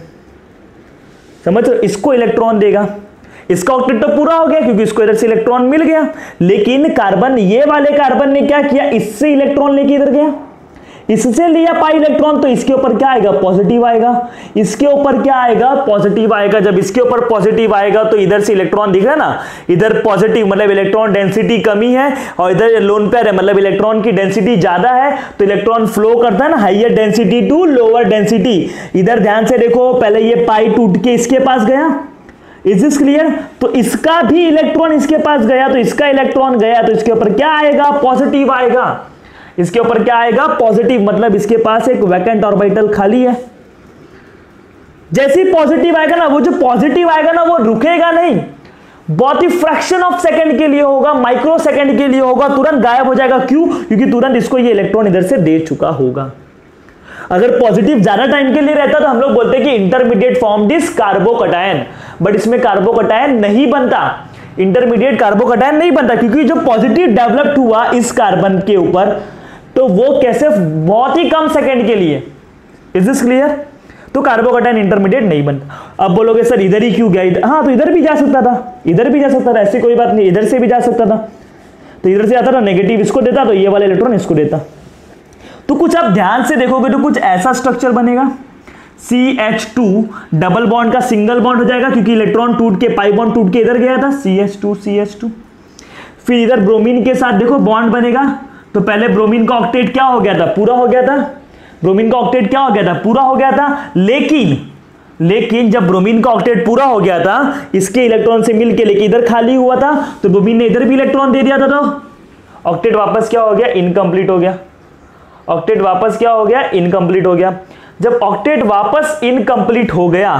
समझ रहे हो, इसको इलेक्ट्रॉन देगा। इसका ऑक्टेट तो पूरा हो गया क्योंकि इसको इधर से इलेक्ट्रॉन मिल गया, लेकिन कार्बन, ये वाले कार्बन ने क्या किया, इससे इलेक्ट्रॉन लेके इधर गया, इससे लिया पाई इलेक्ट्रॉन, तो इसके ऊपर क्या आएगा, पॉजिटिव आएगा। इसके ऊपर क्या आएगा, पॉजिटिव आएगा। जब इसके ऊपर पॉजिटिव आएगा तो इधर से इलेक्ट्रॉन दिख रहा है ना, इधर पॉजिटिव मतलब इलेक्ट्रॉन डेंसिटी कमी है, और इधर लोन पेयर है मतलब इलेक्ट्रॉन की डेंसिटी ज्यादा है, तो इलेक्ट्रॉन फ्लो करता है ना higher density to lower density. इधर ध्यान से देखो, पहले ये पाई टूट के इसके पास गया, इज दिस क्लियर? तो इसका भी इलेक्ट्रॉन इसके पास गया, तो इसका इलेक्ट्रॉन गया, तो इसके ऊपर क्या आएगा, पॉजिटिव आएगा। इसके ऊपर क्या आएगा, पॉजिटिव, मतलब इसके पास एक वैकेंट ऑर्बिटल खाली है। जैसे ही पॉजिटिव आएगा ना, वो जो पॉजिटिव आएगा ना वो रुकेगा नहीं, बहुत ही फ्रैक्शन ऑफ सेकंड के लिए होगा, माइक्रो सेकंड के लिए होगा, तुरंत गायब हो जाएगा। क्यों? क्योंकि तुरंत इसको ये इलेक्ट्रॉन इधर से दे चुका होगा। अगर पॉजिटिव ज्यादा टाइम के लिए रहता तो हम लोग बोलते हैं कि intermediate form this carbocation, but इसमें कार्बोकटायन नहीं बनता, इंटरमीडिएट कार्बोकटायन नहीं बनता, क्योंकि जो पॉजिटिव डेवलप्ड हुआ इस कार्बन के ऊपर तो वो कैसे बहुत ही कम सेकंड के लिए। Is this clear? तो कार्बोकटायन इंटरमीडिएट नहीं बनता। अब बोलोगे सर इधर ही क्यों गया? हाँ, तो इधर भी जा सकता था, इधर भी जा सकता था, ऐसी कोई बात नहीं, इधर से भी जा सकता था। तो इधर से आता था, नेगेटिव इसको देता तो ये वाला इलेक्ट्रॉन इसको देता। तो कुछ आप ध्यान से देखोगे तो कुछ ऐसा स्ट्रक्चर बनेगा, CH2 डबल बॉन्ड का सिंगल बॉन्ड हो जाएगा, क्योंकि इलेक्ट्रॉन टूट के पाई बॉन्ड टूट के इधर गया था, CH2। फिर इधर ब्रोमीन के साथ देखो बॉन्ड बनेगा, तो पहले ब्रोमीन का ऑक्टेट क्या हो गया था? पूरा हो गया था। ब्रोमीन का ऑक्टेट क्या हो गया था? पूरा हो गया था। लेकिन जब ब्रोमीन का ऑक्टेट पूरा हो गया था, इसके इलेक्ट्रॉन से मिलके लेके इधर खाली हुआ था, तो ब्रोमीन ने इधर भी इलेक्ट्रॉन दे दिया था, तो ऑक्टेट वापस क्या हो गया? इनकम्प्लीट हो गया। ऑक्टेट वापस क्या हो गया? इनकम्प्लीट हो गया। जब ऑक्टेट वापस इनकम्प्लीट हो गया,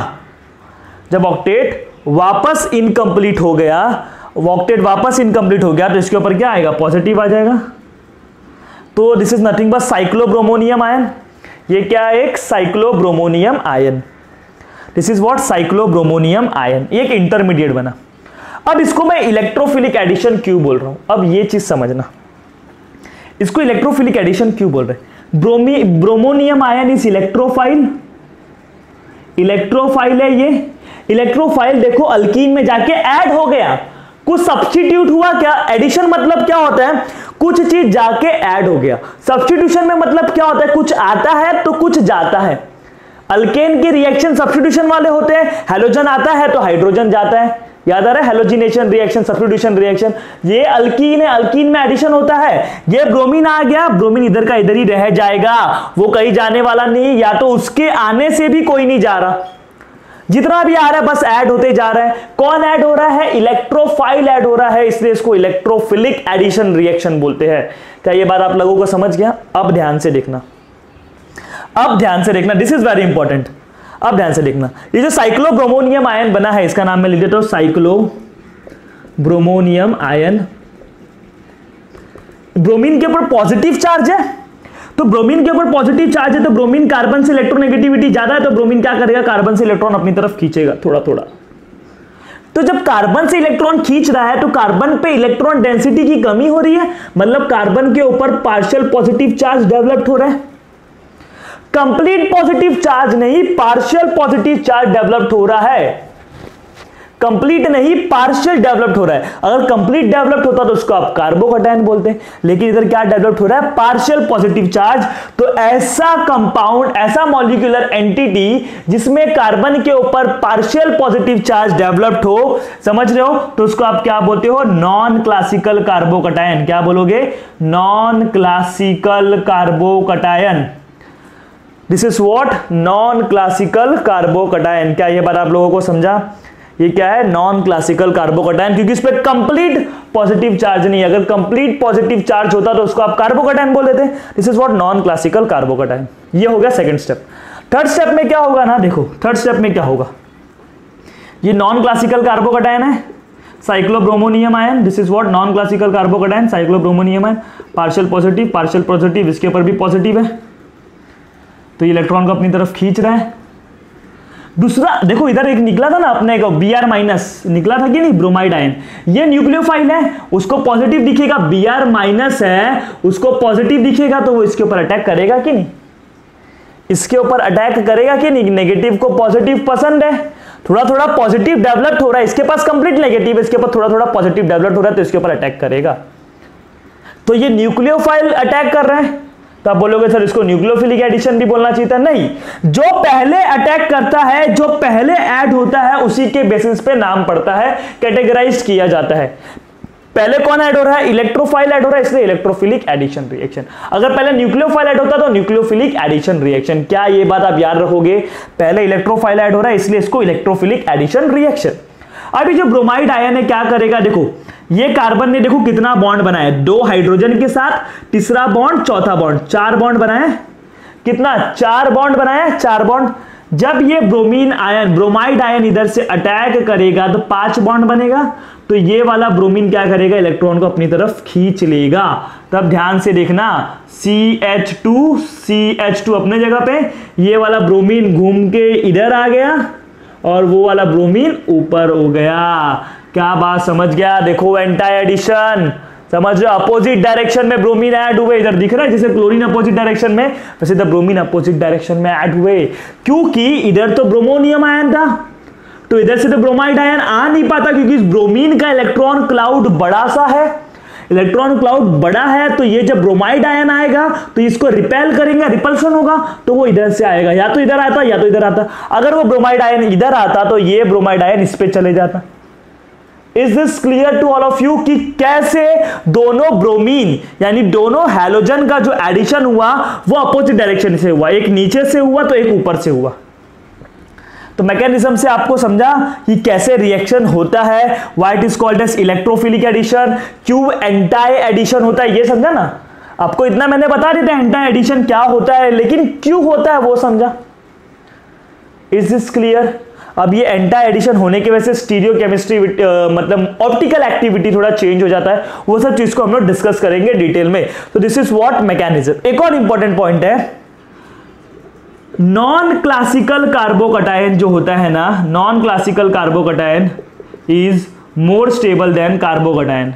तो इसके ऊपर क्या आएगा? पॉजिटिव आ जाएगा। तो this is nothing but cyclobromonium ion. ये क्या है? एक cyclobromonium ion. This is what? Cyclobromonium ion. एक इंटरमीडिएट बना। अब इसको मैं इलेक्ट्रोफिलिक एडिशन क्यों बोल रहा हूं? अब ये चीज समझना, इसको इलेक्ट्रोफिलिक एडिशन क्यों बोल रहे हैं? ब्रोमोनियम आयन इज इलेक्ट्रोफाइल है। ये इलेक्ट्रोफाइल देखो अल्कीन में जाके ऐड हो गया, कुछ सब्स्टिट्यूट हुआ। क्या एडिशन मतलब क्या होता है? कुछ चीज जाके ऐड हो गया। सब्स्टिट्यूशन में मतलब क्या होता है? कुछ आता है तो कुछ जाता है। अल्केन के रिएक्शन सब्स्टिट्यूशन वाले होते हैं, हैलोजन आता है तो हाइड्रोजन जाता है। याद आ रहा है? Halogenation reaction, substitution reaction. ये अल्कीन है, अल्कीन में एडिशन होता है। ये ब्रोमीन आ गया, ब्रोमीन इधर का इधर ही रह जाएगा, वो कहीं जाने वाला नहीं, या तो उसके आने से भी कोई नहीं जा रहा, जितना भी आ रहा है बस ऐड होते जा रहा है। कौन ऐड हो रहा है? इलेक्ट्रोफाइल ऐड हो रहा है, इसलिए इसको इलेक्ट्रोफिलिक एडिशन रिएक्शन बोलते हैं। क्या ये बात आप लोगों को समझ गया? अब ध्यान से देखना, दिस इज वेरी इंपॉर्टेंट। अब ध्यान से देखना, ये जो साइक्लोब्रोमोनियम आयन बना है, इसका नाम मैं लिख देता हूं साइक्लोब्रोमोनियम आयन। ब्रोमीन के ऊपर पॉजिटिव चार्ज है, तो ब्रोमीन के ऊपर पॉजिटिव चार्ज है, तो ब्रोमीन कार्बन से इलेक्ट्रोनेगेटिविटी ज्यादा है, तो ब्रोमीन क्या करेगा? कार्बन से इलेक्ट्रॉन अपनी तरफ खींचेगा थोड़ा थोड़ा। तो जब कार्बन से इलेक्ट्रॉन खींच रहा है तो कार्बन पे इलेक्ट्रॉन डेंसिटी की कमी हो रही है, मतलब कार्बन के ऊपर पार्शियल पॉजिटिव चार्ज डेवलप हो रहा है। कंप्लीट पॉजिटिव चार्ज नहीं, पार्शियल पॉजिटिव चार्ज डेवलप्ड हो रहा है। कंप्लीट नहीं, पार्शियल डेवलप्ड हो रहा है। अगर कंप्लीट डेवलप्ड होता तो उसको आप कार्बोकटायन बोलते हैं, लेकिन इधर क्या डेवलप्ड हो रहा है? Partial positive charge. तो ऐसा कंपाउंड, ऐसा मॉलिक्यूलर एंटिटी जिसमें कार्बन के ऊपर पार्शियल पॉजिटिव चार्ज डेवलप्ड हो, समझ रहे हो? तो उसको आप क्या बोलते हो? Non classical carbocation. क्या बोलोगे? Non classical carbocation. This is what? Non classical carbocation. क्या ये बात आप लोगों को समझा? ये क्या है? नॉन क्लासिकल कार्बोकटायन, क्योंकि इस पे कंप्लीट पॉजिटिव चार्ज नहीं। अगर कंप्लीट पॉजिटिव चार्ज होता तो उसको आप कार्बोकटायन बोल देते। This is what? Non classical carbocation. ये हो गया सेकंड स्टेप। थर्ड स्टेप में क्या होगा ना, देखो थर्ड स्टेप में क्या होगा। ये नॉन क्लासिकल कार्बोकटायन है, cyclobromonium ion. This is what? Non classical carbocation, cyclobromonium ion. Partial positive, इसके ऊपर भी पॉजिटिव है, तो इलेक्ट्रॉन को अपनी तरफ खींच रहा है। दूसरा देखो, इधर एक निकला था ना अपने को Br माइनस निकला था कि नहीं? Bromide ion. ये न्यूक्लियोफाइल है, उसको पॉजिटिव दिखेगा, Br माइनस है, उसको पॉजिटिव दिखेगा, तो वो इसके ऊपर अटैक करेगा कि नहीं? इसके ऊपर अटैक करेगा कि नहीं? नेगेटिव को पॉजिटिव पसंद है, थोड़ा थोड़ा पॉजिटिव डेवलप हो रहा है, इसके पास कंप्लीट नेगेटिव, इसके ऊपर थोड़ा थोड़ा पॉजिटिव डेवलप हो रहा है, तो इसके ऊपर अटैक करेगा। तो ये न्यूक्लियोफाइल अटैक कर रहा है, तो आप बोलोगे सर इसको न्यूक्लियोफिलिक एडिशन भी बोलना चाहिए था। नहीं, जो पहले अटैक करता है, जो पहले ऐड होता है, उसी के बेसिस पे नाम पड़ता है, कैटेगराइज किया जाता है। पहले कौन ऐड हो रहा है? इलेक्ट्रोफाइल ऐड हो रहा है, इसलिए इलेक्ट्रोफिलिक एडिशन रिएक्शन। अगर पहले न्यूक्लियोफाइल ऐड होता तो न्यूक्लियोफिलिक एडिशन रिएक्शन। क्या ये बात आप याद रखोगे? पहले इलेक्ट्रोफाइल ऐड हो रहा है, इसलिए इसको इलेक्ट्रोफिलिक एडिशन रिएक्शन। अभी जो ब्रोमाइड आयन है क्या करेगा? देखो ये कार्बन ने देखो कितना बॉन्ड बनाया, 2 हाइड्रोजन के साथ, तीसरा बॉन्ड, चौथा बॉन्ड, 4 बॉन्ड बनाया। कितना? 4 बॉन्ड बनाया, 4 बॉन्ड। जब ये ब्रोमाइड आयन इधर से अटैक करेगा तो 5 बॉन्ड बनेगा, तो ये वाला ब्रोमीन क्या करेगा, इलेक्ट्रॉन को अपनी तरफ खींच लेगा। तब ध्यान से देखना, CH2 अपने जगह पे, ये वाला ब्रोमीन घूम के इधर आ गया और वो वाला ब्रोमीन ऊपर हो गया। क्या बात समझ गया? देखो एंटी एडिशन, समझ रहे हो? अपोजिट डायरेक्शन में ब्रोमीन ऐड हुए, इधर दिख रहा है जैसे क्लोरीन अपोजिट डायरेक्शन में, वैसे द ब्रोमीन अपोजिट डायरेक्शन में ऐड हुए, क्योंकि इधर तो ब्रोमोनियम आयन था, तो इधर से तो ब्रोमाइड आयन आ नहीं पाता, क्योंकि इस ब्रोमीन का इलेक्ट्रॉन क्लाउड बड़ा सा है, इलेक्ट्रॉन क्लाउड बड़ा है, तो ये जब ब्रोमाइड आयन आएगा तो इसको रिपेल करेंगे, रिपल्शन होगा, तो वो इधर से आएगा, या तो इधर आता या तो इधर आता। अगर वो ब्रोमाइड आयन इधर आता तो ये ब्रोमाइड आयन इस पे चले जाता। Is this clear to all of you कि कैसे दोनों ब्रोमीन यानी दोनों हैलोजन का जो एडिशन हुआ वो अपोजिट डायरेक्शन से हुआ, एक नीचे से हुआ तो एक ऊपर से हुआ। तो मैकेनिज्म से आपको समझा कि कैसे रिएक्शन होता है, why it is called as electrophilic addition, क्यों एंटी एडिशन होता है, ये समझा ना? आपको इतना मैंने बता दिया था एंटी एडिशन क्या होता है, लेकिन क्यों होता है वो समझा। Is this clear? अब ये एंटी एडिशन होने की वजह से स्टीरियो केमिस्ट्री मतलब ऑप्टिकल एक्टिविटी थोड़ा चेंज हो जाता है, वो सब चीज को हम लोग डिस्कस करेंगे डिटेल में। तो दिस इज व्हाट मैकेनिज्म। एक और इंपॉर्टेंट पॉइंट है, नॉन क्लासिकल कार्बोकटायन जो होता है ना, non classical carbocation is more stable than carbocation.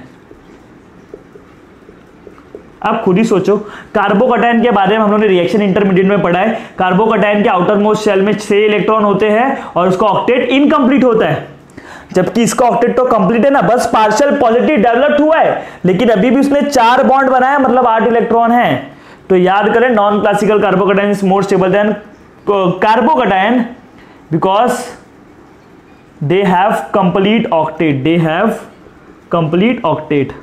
आप खुद ही सोचो, कार्बोकटायन के बारे में हम लोगों ने रिएक्शन इंटरमीडिएट में पढ़ा है। कार्बोकटायन के आउटर मोस्ट शेल में 6 इलेक्ट्रॉन होते हैं और उसका ऑक्टेट इनकम्प्लीट होता है, जबकि इसका ऑक्टेट तो कंप्लीट है ना, बस पार्शियल पॉजिटिव डेवलप हुआ है, लेकिन अभी भी उसने 4 बॉन्ड बनाया, मतलब 8 इलेक्ट्रॉन है। तो याद करें, non classical carbocation is more stable than carbocation because they have complete octet, they have complete octet.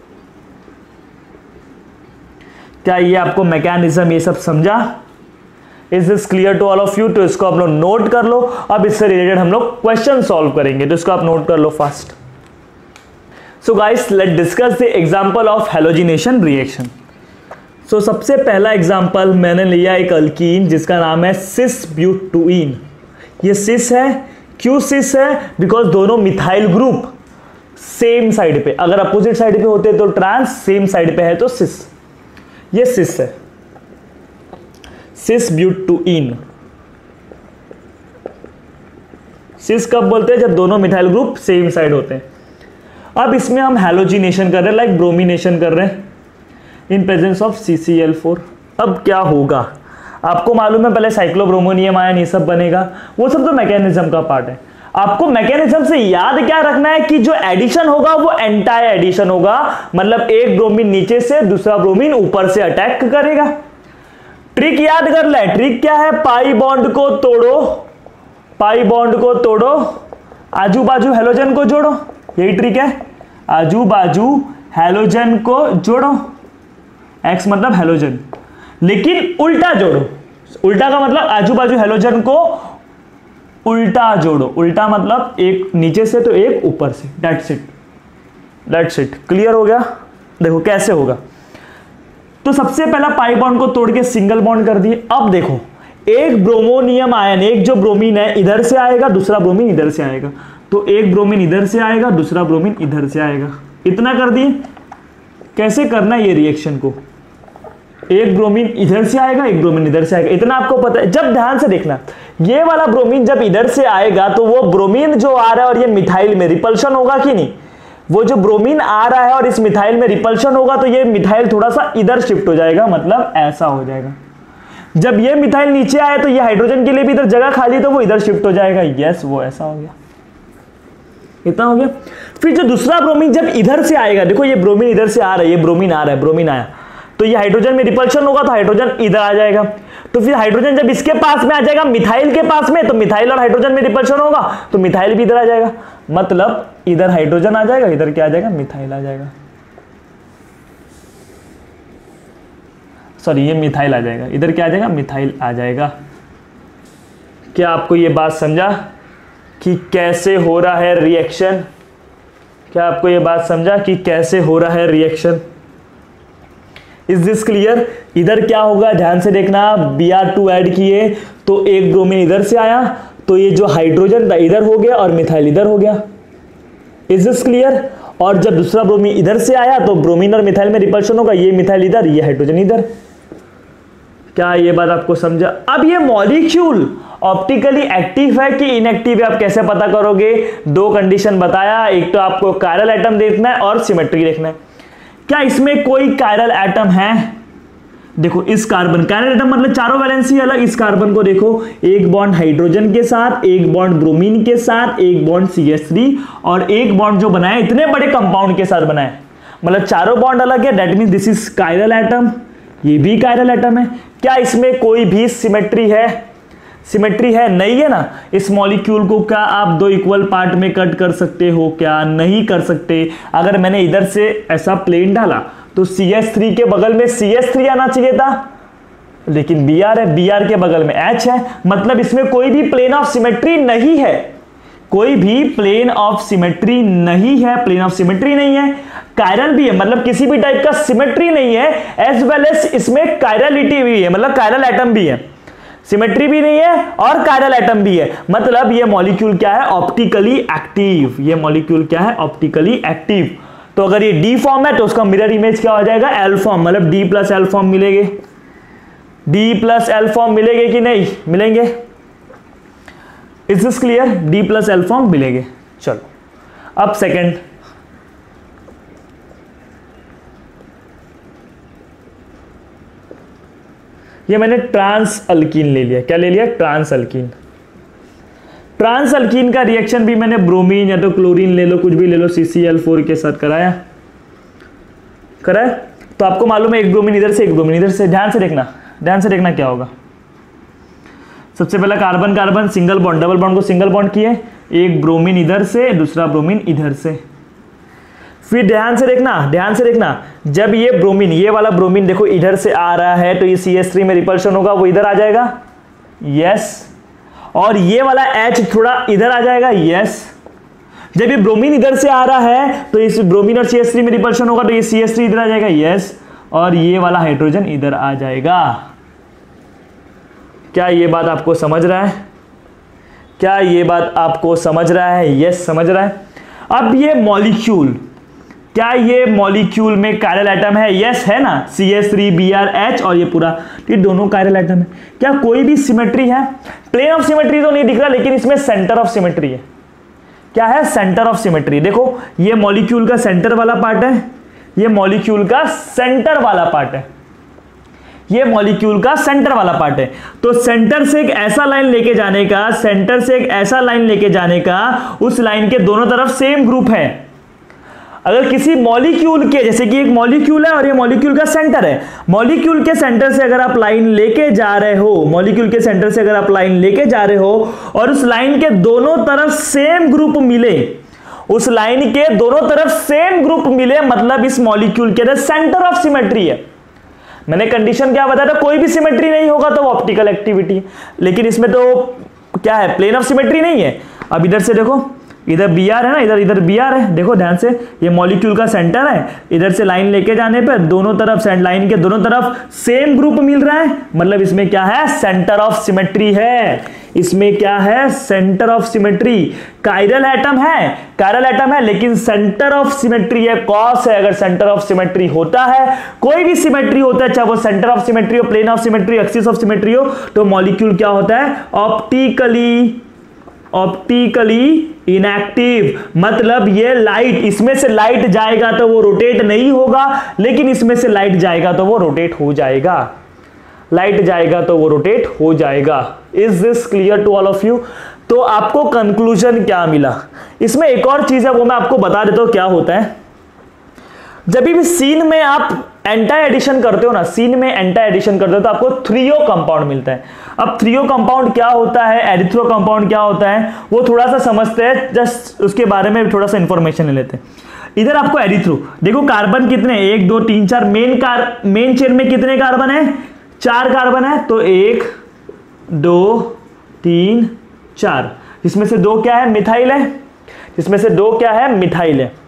क्या ये आपको मैकेनिज्म ये सब समझा? Is this clear to all of you? तो इसको आप लोग नोट कर लो। अब इससे रिलेटेड हम लोग क्वेश्चन सॉल्व करेंगे, तो इसको आप नोट कर लो fast. So guys, let discuss the example of halogenation reaction. So सबसे पहला एग्जांपल मैंने लिया एक अल्कीन जिसका नाम है सिस ब्यूटुइन। ये सिस है, क्यों सिस है? बिकॉज दोनों मिथाइल ग्रुप सेम साइड पे, अगर अपोजिट साइड पे होते तो ट्रांस, सेम साइड पे है तो सिस। ये सिस है, सिस ब्यूटुइन। सिस कब बोलते हैं? जब दोनों मिथाइल ग्रुप सेम साइड होते हैं। अब इसमें हम हैलोजिनेशन कर रहे हैं, लाइक ब्रोमिनेशन कर रहे हैं इन प्रेजेंस ऑफ CCl4। अब क्या होगा आपको मालूम है, पहले साइक्लोब्रोमोनियम आयन ये सब बनेगा, वो सब तो मैकेनिज्म का पार्ट है। आपको मैकेनिज्म से याद क्या रखना है कि जो एडिशन होगा वो एंटी एडिशन होगा, मतलब एक ब्रोमीन नीचे से दूसरा ब्रोमीन ऊपर से अटैक करेगा। ट्रिक याद कर ले, ट्रिक क्या है? पाई बॉन्ड को तोड़ो, पाई बॉन्ड को तोड़ो, आजू बाजू हैलोजन को जोड़ो, यही ट्रिक है। आजू बाजू हैलोजन को जोड़ो, एक्स मतलब हैलोजन, लेकिन उल्टा जोड़ो। उल्टा का मतलब आजू बाजू हैलोजन को उल्टा जोड़ो, उल्टा मतलब एक नीचे से तो एक ऊपर से। That's it, that's it. Clear हो गया? देखो कैसे होगा। तो सबसे पहला पाई बॉन्ड को तोड़ के सिंगल बॉन्ड कर दिए। अब देखो, एक ब्रोमोनियम आयन, एक जो ब्रोमीन है इधर से आएगा, दूसरा ब्रोमीन इधर से आएगा, तो एक ब्रोमीन इधर से आएगा, दूसरा ब्रोमीन इधर से आएगा। इतना कर दिए। कैसे करना है ये रिएक्शन को? एक ब्रोमीन इधर से आएगा, एक ब्रोमीन इधर से आएगा, इतना आपको पता है। जब ध्यान से देखना, ये वाला ब्रोमीन जब इधर से आएगा तो वो ब्रोमीन जो आ रहा है और ये मिथाइल में रिपल्शन होगा कि नहीं? वो जो ब्रोमीन आ रहा है और इस मिथाइल में रिपल्शन होगा तो ये मिथाइल थोड़ा सा इधर शिफ्ट हो जाएगा, मतलब ऐसा हो जाएगा। जब ये मिथाइल नीचे आए तो ये हाइड्रोजन के लिए भी इधर जगह खाली, तो वो इधर शिफ्ट हो जाएगा। यस, वो ऐसा हो गया, इतना हो गया। फिर जो दूसरा ब्रोमीन जब इधर से आएगा, देखो ये ब्रोमीन इधर से आ रहा है, ये ब्रोमीन आ रहा है, ब्रोमीन आया तो ये हाइड्रोजन में रिपल्शन होगा तो हाइड्रोजन इधर आ जाएगा। तो फिर हाइड्रोजन जब इसके पास में आ जाएगा मिथाइल के पास में, तो मिथाइल और हाइड्रोजन में रिपल्शन होगा तो मिथाइल भी इधर आ जाएगा, मतलब इधर हाइड्रोजन आ जाएगा, इधर क्या आ जाएगा? मिथाइल आ जाएगा। सॉरी, ये मिथाइल आ जाएगा, इधर क्या आ जाएगा? मिथाइल आ जाएगा। क्या आपको ये बात समझा कि कैसे हो रहा है रिएक्शन? क्या आपको ये बात समझा कि कैसे हो रहा है रिएक्शन? Is this clear? इधर क्या होगा, ध्यान से देखना। Br2 ऐड किए तो एक ब्रोमीन इधर से आया, तो ये जो हाइड्रोजन था इधर हो गया और मिथाइल इधर हो गया। Is this clear? और जब दूसरा ब्रोमीन इधर से आया तो ब्रोमीन और मिथाइल में रिपल्शन होगा, ये मिथाइल इधर, ये हाइड्रोजन इधर। क्या ये बात आपको समझा? अब ये मॉलिक्यूल ऑप्टिकली एक्टिव है कि इनएक्टिव है आप कैसे पता करोगे? दो कंडीशन बताया, एक तो आपको कायरल एटम देखना है और सिमेट्री देखना है। क्या इसमें कोई कायरल एटम है? देखो इस कार्बन, कायरल एटम मतलब चारों वैलेंसी अलग। इस कार्बन को देखो, एक बॉन्ड हाइड्रोजन के साथ, एक बॉन्ड ब्रोमीन के साथ, एक बॉन्ड CH3 और एक बॉन्ड जो बनाया इतने बड़े कंपाउंड के साथ बनाया, मतलब चारों बॉन्ड अलग है। That mean this is chiral atom, ये भी कायरल एटम है। क्या इसमें कोई भी सिमेट्री है? सिमेट्री है? नहीं है ना। इस मॉलिक्यूल को क्या आप दो इक्वल पार्ट में कट कर सकते हो? क्या नहीं कर सकते। अगर मैंने इधर से ऐसा प्लेन डाला तो CH3 के बगल में CH3 आना चाहिए था, लेकिन Br है, Br के बगल में H है, मतलब इसमें कोई भी प्लेन ऑफ सिमेट्री नहीं है। कोई भी प्लेन ऑफ सिमेट्री नहीं है, प्लेन ऑफ सिमेट्री नहीं है। कायरल भी है, मतलब किसी भी टाइप का सिमेट्री नहीं है, एज वेल एज इसमें कायरलिटी भी है, मतलब कायरल एटम भी है। सिमेट्री भी नहीं है और कायरल एटम भी है, मतलब ये मॉलिक्यूल क्या है? Optically active. ये मॉलिक्यूल क्या है? Optically active. तो अगर ये D फॉर्म है तो उसका मिरर इमेज क्या हो जाएगा? L फॉर्म, मतलब D प्लस L फॉर्म मिलेंगे। D प्लस L फॉर्म मिलेंगे कि नहीं मिलेंगे? Is this clear? D plus L form मिलेंगे। चलो अब सेकंड, ये मैंने ट्रांस अल्कीन ले लिया। क्या ले लिया? Trans alkene. ट्रांस अल्कीन का रिएक्शन भी मैंने ब्रोमीन या तो क्लोरीन ले लो, कुछ भी ले लो, CCl4 के साथ कराया। तो आपको मालूम है एक ब्रोमीन इधर से, एक ब्रोमीन इधर से। ध्यान से देखना, ध्यान से देखना क्या होगा। सबसे पहला carbon carbon single bond, double bond को सिंगल बॉन्ड किए, एक ब्रोमीन इधर से, दूसरा ब्रोमीन इधर से। फिर ध्यान से देखना, ध्यान से देखना, जब ये ब्रोमीन, ये वाला ब्रोमीन देखो इधर से आ रहा है तो ये CH3 में रिपल्शन होगा, वो इधर आ जाएगा, यस। और ये वाला H थोड़ा इधर आ जाएगा, यस। जब ये ब्रोमीन इधर से आ रहा है तो इस ब्रोमीन और CH3 में रिपल्शन होगा तो ये CH3 इधर आ जाएगा, यस। और ये वाला हाइड्रोजन इधर आ जाएगा। क्या ये बात आपको समझ रहा है? क्या ये बात आपको समझ रहा है? यस, समझ रहा है। अब ये मॉलिक्यूल, क्या ये मॉलिक्यूल में कायरल एटम है? यस है ना, CH3 Br H और ये पूरा, ये दोनों कायरल एटम है। क्या कोई भी सिमेट्री है? प्लेन ऑफ सिमेट्री तो नहीं दिख रहा, लेकिन इसमें सेंटर ऑफ सिमेट्री है। क्या है? Centre of symmetry. देखो ये मॉलिक्यूल का सेंटर वाला पार्ट है, ये मॉलिक्यूल का सेंटर वाला पार्ट है, ये मॉलिक्यूल का सेंटर वाला पार्ट है। तो सेंटर से एक ऐसा लाइन लेके जाने का, सेंटर से एक ऐसा लाइन लेके जाने का, उस लाइन के दोनों तरफ सेम ग्रुप है। अगर किसी मॉलिक्यूल के, जैसे कि एक मॉलिक्यूल है और ये मॉलिक्यूल का सेंटर है, मॉलिक्यूल के सेंटर से अगर आप लाइन लेके जा रहे हो, मॉलिक्यूल के सेंटर से अगर आप लाइन लेके जा रहे हो और उस लाइन के दोनों तरफ सेम ग्रुप मिले, उस लाइन के दोनों तरफ सेम ग्रुप मिले, मतलब इस मॉलिक्यूल के सेंटर ऑफ सिमेट्री है। मैंने कंडीशन क्या बताया था? कोई भी सिमेट्री नहीं होगा तो वो ऑप्टिकल एक्टिविटी, लेकिन इसमें तो क्या है? प्लेन ऑफ सिमेट्री नहीं है। अब इधर से देखो, इधर Br है ना, इधर इधर Br है, देखो ध्यान से, ये मॉलिक्यूल का सेंटर है, इधर से लाइन लेके जाने पर दोनों तरफ, लाइन के दोनों तरफ सेम ग्रुप मिल रहा है, मतलब इसमें क्या है? सेंटर ऑफ सिमेट्री है। इसमें क्या है? Centre of symmetry. Chiral atom है, कायरल एटम है, लेकिन सेंटर ऑफ सिमेट्री है, कॉस है। अगर सेंटर ऑफ सिमेट्री होता है, कोई भी सिमेट्री होता है, चाहे वो सेंटर ऑफ सिमेट्री हो, plane of symmetry, axis of symmetry हो, तो मॉलिक्यूल क्या होता है? Optically inactive. मतलब ये लाइट, इसमें से लाइट जाएगा तो वो रोटेट नहीं होगा, लेकिन इसमें से लाइट जाएगा तो वो रोटेट हो जाएगा, लाइट जाएगा तो वो रोटेट हो जाएगा। Is this clear to all of you? तो आपको कंक्लूजन क्या मिला? इसमें एक और चीज है, वो मैं आपको बता देता हूं क्या होता है। जब भी सीन में आप एंटी एडिशन करते हो ना, सीन में एंटी एडिशन करते हो तो आपको थ्रियो कंपाउंड मिलता है। अब थ्रियो कंपाउंड क्या होता है, एरिथ्रो कंपाउंड क्या होता है, वो थोड़ा सा समझते हैं, जस्ट उसके बारे में थोड़ा सा इंफॉर्मेशन ले लेते हैं। इधर आपको एरिथ्रो, देखो कार्बन कितने, 1 2 3 4, मेन चेन में कितने कार्बन है? 4 कार्बन है, तो 1 2 3 4, इसमें से 2 क्या है? मिथाइल है, इसमें से 2 क्या है? मिथाइल है।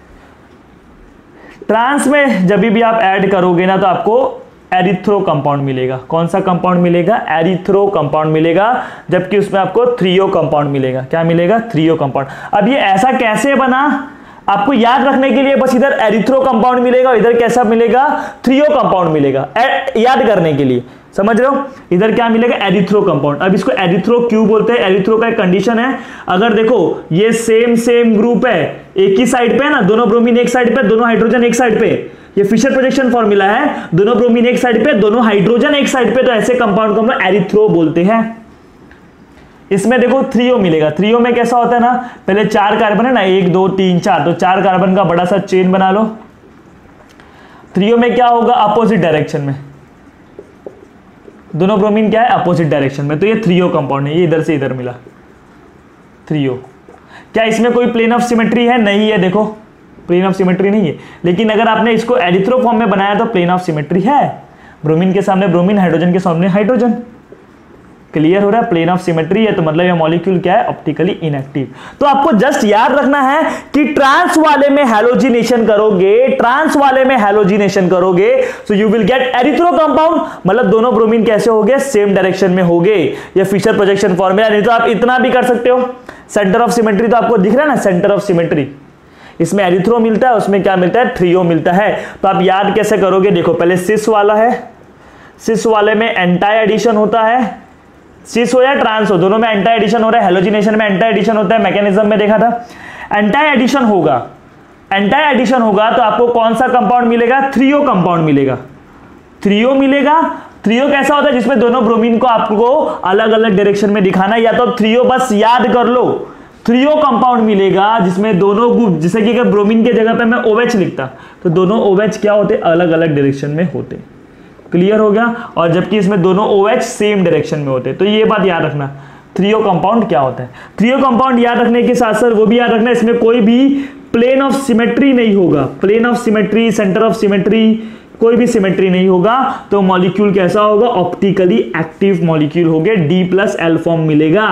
ट्रांस में जब भी आप ऐड करोगे ना तो आपको एरिथ्रो कंपाउंड मिलेगा। कौन सा कंपाउंड मिलेगा? एरिथ्रो कंपाउंड मिलेगा, जबकि उसमें आपको थ्रियो कंपाउंड मिलेगा। क्या मिलेगा? Threo compound. अब ये ऐसा कैसे बना? आपको याद रखने के लिए बस इधर एरिथ्रो कंपाउंड मिलेगा, इधर कैसा मिलेगा, थ्रियो कंपाउंड मिलेगा, याद करने के लिए, समझ रहे हो। इधर क्या मिलेगा, एरिथ्रो कंपाउंड। अब इसको एरिथ्रो क्यों बोलते हैं, एरिथ्रो का एक कंडीशन है, अगर देखो ये सेम ग्रुप है, एक ही साइड पे है ना, दोनों ब्रोमीन एक साइड पे, दोनों हाइड्रोजन एक साइड पे, ये फिशर प्रोजेक्शन फॉर्मूला है, दोनों ब्रोमीन एक साइड पे, दोनों हाइड्रोजन एक साइड पे, तो ऐसे कंपाउंड को हम लोग एरिथ्रो बोलते हैं। इसमें देखो थ्रियो मिलेगा, थ्रियो में कैसा होता है ना, पहले 4 कार्बन है ना, 1 2 3 4, तो 4 कार्बन का बड़ा सा चेन बना लो। थ्रियो में क्या होगा, अपोजिट डायरेक्शन में, दोनों ब्रोमीन क्या है, अपोजिट डायरेक्शन में, तो ये थ्रियो कंपाउंड है, ये इधर से इधर मिला थ्रियो। क्या इसमें कोई प्लेन ऑफ सिमेट्री है, नहीं है, देखो प्लेन ऑफ सिमेट्री नहीं है, लेकिन अगर आपने इसको एरिथ्रो फॉर्म में बनाया तो प्लेन ऑफ सिमेट्री है, ब्रोमीन के सामने ब्रोमीन, हाइड्रोजन के सामने हाइड्रोजन। क्लियर हो रहा है, प्लेन ऑफ सिमेट्री है, तो मतलब ये मॉलिक्यूल क्या है, ऑप्टिकली इनएक्टिव। तो आपको जस्ट याद रखना है कि ट्रांस वाले में हैलोजिनेशन करोगे, ट्रांस वाले में हैलोजिनेशन करोगे, so you will get erythro compound, मतलब दोनों ब्रोमीन कैसे होंगे, सेम डायरेक्शन में होंगे। ये फिशर प्रोजेक्शन फॉर्मूला, नहीं तो आप इतना भी कर सकते हो, सेंटर ऑफ सिमेट्री तो आपको दिख रहा है ना, सेंटर ऑफ सिमेट्री, इसमें एरिथ्रो मिलता है, उसमें क्या मिलता है, थ्रियो मिलता है। तो आप याद कैसे करोगे, देखो पहले सिस वाला है, सिस वाले में एंटी एडिशन होता है, सिस हो या ट्रांस हो, दोनों में एंटी एडिशन हो रहा है, हेलोजिनेशन में एंटी एडिशन होता है, मैकेनिज्म में देखा था। एंटी एडिशन होगा, एंटी एडिशन होगा तो आपको कौन सा कंपाउंड मिलेगा, थ्रियो कंपाउंड मिलेगा, थ्रियो मिलेगा। थ्रियो कैसा होता है, जिसमें दोनों ब्रोमीन को आपको अलग अलग डायरेक्शन में दिखाना, या तो थ्रियो बस याद कर लो, थ्रियो कंपाउंड मिलेगा जिसमें दोनों ग्रुप, जैसे कि अगर ब्रोमीन के जगह पे मैं OH लिखता तो दोनों OH क्या होते, अलग अलग डायरेक्शन में होते। क्लियर हो गया, और जबकि इसमें दोनों OH सेम डायरेक्शन में होते, तो ये बात याद रखना, थ्रियो कंपाउंड क्या होता है। थ्रियो कंपाउंड याद रखने के साथ साथ वो भी याद रखना, इसमें कोई भी प्लेन ऑफ सिमेट्री नहीं होगा, plane of symmetry, centre of symmetry, कोई भी सिमेट्री नहीं होगा, तो मॉलिक्यूल कैसा होगा, ऑप्टिकली एक्टिव मॉलिक्यूल हो गए, D+L फॉर्म मिलेगा।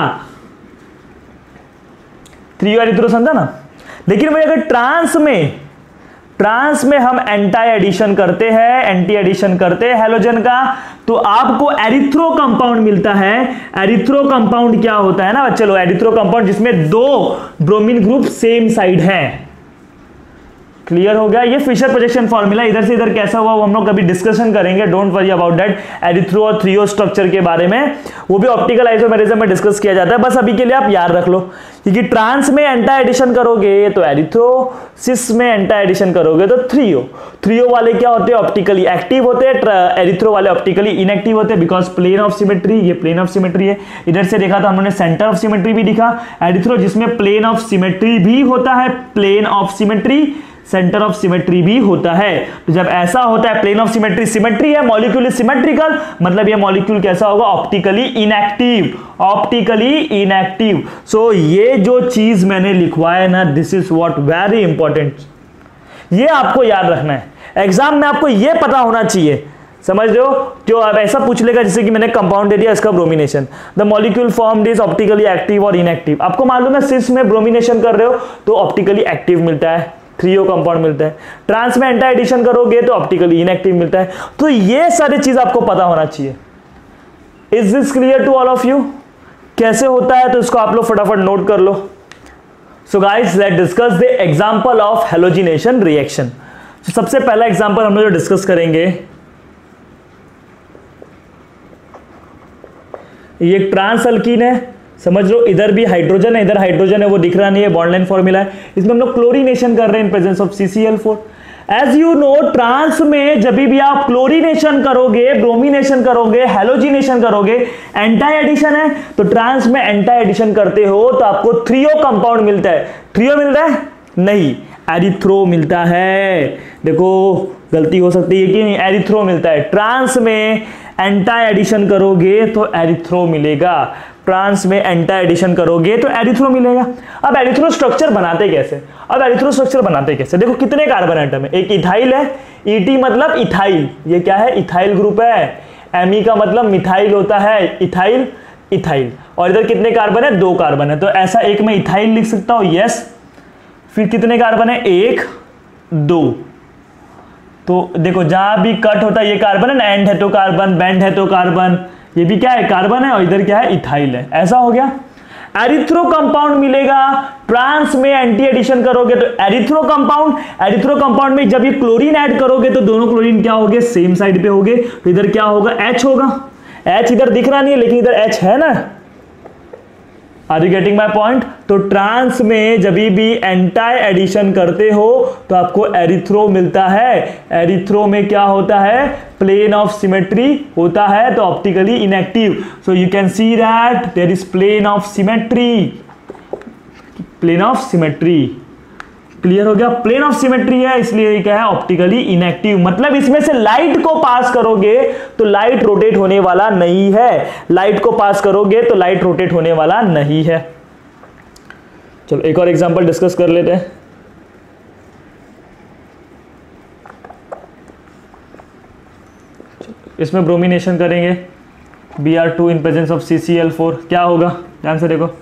थ्रियो एरिथ्रो समझा ना। लेकिन भाई अगर ट्रांस में हम एंटी एडिशन करते हैं, एंटी एडिशन करते हैं हैलोजन का, तो आपको एरिथ्रो कंपाउंड मिलता है। एरिथ्रो कंपाउंड क्या होता है ना, चलो एरिथ्रो कंपाउंड जिसमें 2 ब्रोमीन ग्रुप सेम साइड है। क्लियर हो गया, ये फिशर प्रोजेक्शन फॉर्मूला इधर से इधर कैसा हुआ वो हम लोग कभी डिस्कशन करेंगे, don't worry about that. Erythro और थ्रियो स्ट्रक्चर के बारे में वो भी ऑप्टिकल आइसोमेरिज्म में डिस्कस किया जाता है, बस अभी के लिए आप याद रख लो, क्योंकि ट्रांस में एंटी एडिशन करोगे तो एरिथ्रो, सिस में एंटी एडिशन करोगे तो थ्रियो। थ्रियो वाले क्या होते हैं, ऑप्टिकली एक्टिव होते हैं, एरिथ्रो वाले ऑप्टिकली इनएक्टिव होते हैं, बिकॉज प्लेन ऑफ सिमेट्री, ये प्लेन ऑफ सिमेट्री है। इधर से देखा था हमने सेंटर ऑफ सिमेट्री भी दिखा, एरिथ्रो जिसमें प्लेन ऑफ सिमेट्री भी होता है, plane of symmetry, centre of symmetry भी होता है। तो जब ऐसा होता है, प्लेन ऑफ सिमेट्री, सिमेट्री है, मॉलिक्यूल इज सिमेट्रिकल, मतलब ये मॉलिक्यूल कैसा होगा, optically inactive, optically inactive. So ये जो चीज मैंने लिखवाया ना, this is what very important, ये आपको याद रखना है, एग्जाम में आपको ये पता होना चाहिए, समझ रहे हो। जो अब ऐसा पूछ लेगा, जैसे कि मैंने कंपाउंड दे दिया, इसका bromination, the molecule formed is optically active और इनएक्टिव। आपको मालूम है सिस में ब्रोमिनेशन कर रहे हो तो ऑप्टिकली एक्टिव मिलता है, थ्रियो कंपाउंड मिलता है, ट्रांस में एंटी एडिशन करोगे तो ऑप्टिकली इनएक्टिव मिलता है। तो ये सारी चीज आपको पता होना चाहिए। Is this clear to all of you, कैसे होता है, तो इसको आप लोग फटाफट नोट कर लो। So guys let's discuss the example of halogenation reaction. सबसे पहला एग्जांपल हम लोग जो डिस्कस करेंगे, ये एक ट्रांस अल्कीन है, समझ लो, इधर भी हाइड्रोजन है, इधर हाइड्रोजन है, वो दिख रहा नहीं है, बॉन्ड लाइन फॉर्मूला है, इसमें हम लोग क्लोरीनेशन कर रहे हैं in presence of CCl4। As you know, trans में जब भी आप क्लोरीनेशन करोगे, ब्रोमिनेशन करोगे, हैलोजिनेशन करोगे, एंटी एडिशन है, तो ट्रांस में एंटी एडिशन करते हो तो आपको थ्रियो कंपाउंड मिलता है। थ्रियो मिलता है नहीं, एरिथ्रो मिलता है। देखो गलती हो सकती है कि नहीं, एरिथ्रो मिलता है। ट्रांस में एंटी एडिशन करोगे तो एरिथ्रो मिलेगा, ट्रांस में एंटी एडिशन करोगे तो एरिथ्रो मिलेगा। अब एरिथ्रो स्ट्रक्चर बनाते कैसे, देखो कितने कार्बन एटम है, एक इथाइल है, ET मतलब इथाइल, ये क्या है, इथाइल ग्रुप है। Me का मतलब मिथाइल होता है, इथाइल, इथाइल, और इधर कितने कार्बन है, 2 कार्बन है, तो ऐसा एक में इथाइल लिख सकता हूं, यस। फिर कितने कार्बन है, 1 2, तो देखो जहां भी कट होता है ये कार्बन है ना, एंड है तो कार्बन, बेंड है तो कार्बन, ये भी क्या है, कार्बन है, और इधर क्या है, इथाइल है। ऐसा हो गया। एरिथ्रो कंपाउंड मिलेगा। ट्रांस में एंटी एडिशन करोगे तो एरिथ्रो कंपाउंड में जब ये क्लोरीन ऐड करोगे तो दोनों क्लोरीन क्या होंगे, सेम साइड पे होंगे, तो इधर क्या होगा, H होगा। H इधर दिख रहा नहीं है लेकिन इधर H है ना। Are you getting my point? तो ट्रांस में जब भी एंटी एडिशन करते हो तो आपको एरिथ्रो मिलता है। एरिथ्रो में क्या होता है, प्लेन ऑफ सिमेट्री होता है, तो optically inactive. So you can see that there is plane of symmetry. Plane of symmetry clear हो गया, प्लेन ऑफ सिमेट्री है इसलिए क्या है, ऑप्टिकली इनएक्टिव। मतलब इसमें से लाइट को पास करोगे तो लाइट रोटेट होने वाला नहीं है, लाइट को पास करोगे तो लाइट रोटेट होने वाला नहीं है। चलो एक और एग्जांपल डिस्कस कर लेते हैं। इसमें ब्रोमिनेशन करेंगे, Br2 in presence of CCl4, क्या होगा, ध्यान से देखो।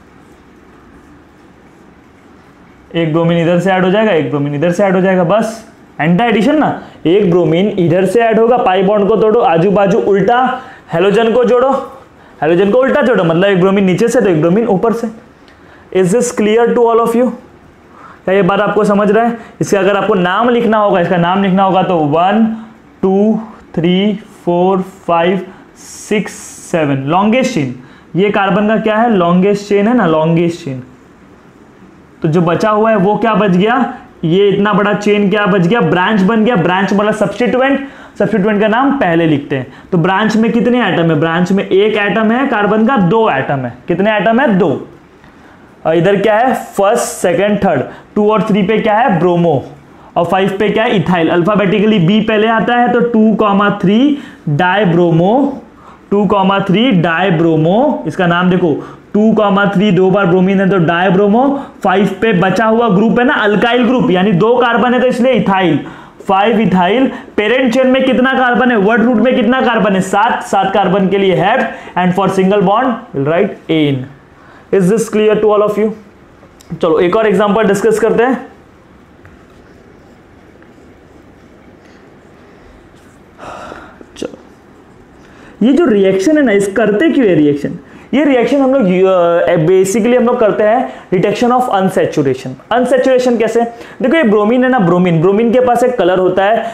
एक ब्रोमीन इधर से ऐड हो जाएगा, एक ब्रोमीन इधर से ऐड हो जाएगा, बस एंटी एडिशन ना। एक ब्रोमीन इधर से ऐड होगा, पाई बॉन्ड को तोड़ो, आजू बाजू उल्टा, हेलोजन को जोड़ो, हेलोजन को उल्टा जोड़ो, मतलब एक ब्रोमीन नीचे से तो एक ब्रोमीन ऊपर से। Is this clear to all of you? क्या ये बात आपको समझ रहा है? इसका अगर आपको नाम लिखना होगा, इसका नाम लिखना होगा तो 1 2 3 4 5 6 7 लॉन्गेस्ट चेन। ये कार्बन का क्या है, लॉन्गेस्ट चेन है ना, लॉन्गेस्ट चेन। तो जो बचा हुआ है वो क्या बच गया, ये इतना बड़ा चेन क्या बच गया, ब्रांच बन गया। ब्रांच मतलब सब्स्टिट्यूएंट, सब्स्टिट्यूएंट का नाम पहले लिखते हैं। तो ब्रांच में कितने एटम है, ब्रांच में एक एटम है, कार्बन का 2 एटम है। कितने एटम है, 2। और इधर क्या है, फर्स्ट सेकंड थर्ड, 2 और 3 पे क्या है, ब्रोमो, और 5 पे क्या है, इथाइल। अल्फाबेटिकली B पहले आता है तो 2,3 डाइब्रोमो, 2,3 डाइब्रोमो। इसका नाम देखो, 2,3 2 बार ब्रोमीन है तो डाइब्रोमो। 5 पे बचा हुआ ग्रुप है ना, अल्काइल ग्रुप, यानी 2 कार्बन है तो इसलिए इथाइल, 5 इथाइल। पेरेंट चेन में कितना कार्बन है, वर्ड रूट में कितना कार्बन है, 7 कार्बन के लिए have, and for single bond will write N. Is this clear to all of you? चलो एक और एग्जांपल डिस्कस करते हैं। चलो ये जो रिएक्शन है ना, इस करते क्यों है रिएक्शन, ये रिएक्शन हम लोग बेसिकली हम लोग करते हैं डिटेक्शन ऑफ अनसैचुरेशन। अनसैचुरेशन कैसे, देखो ये ब्रोमीन है ना, ब्रोमीन के पास एक कलर होता है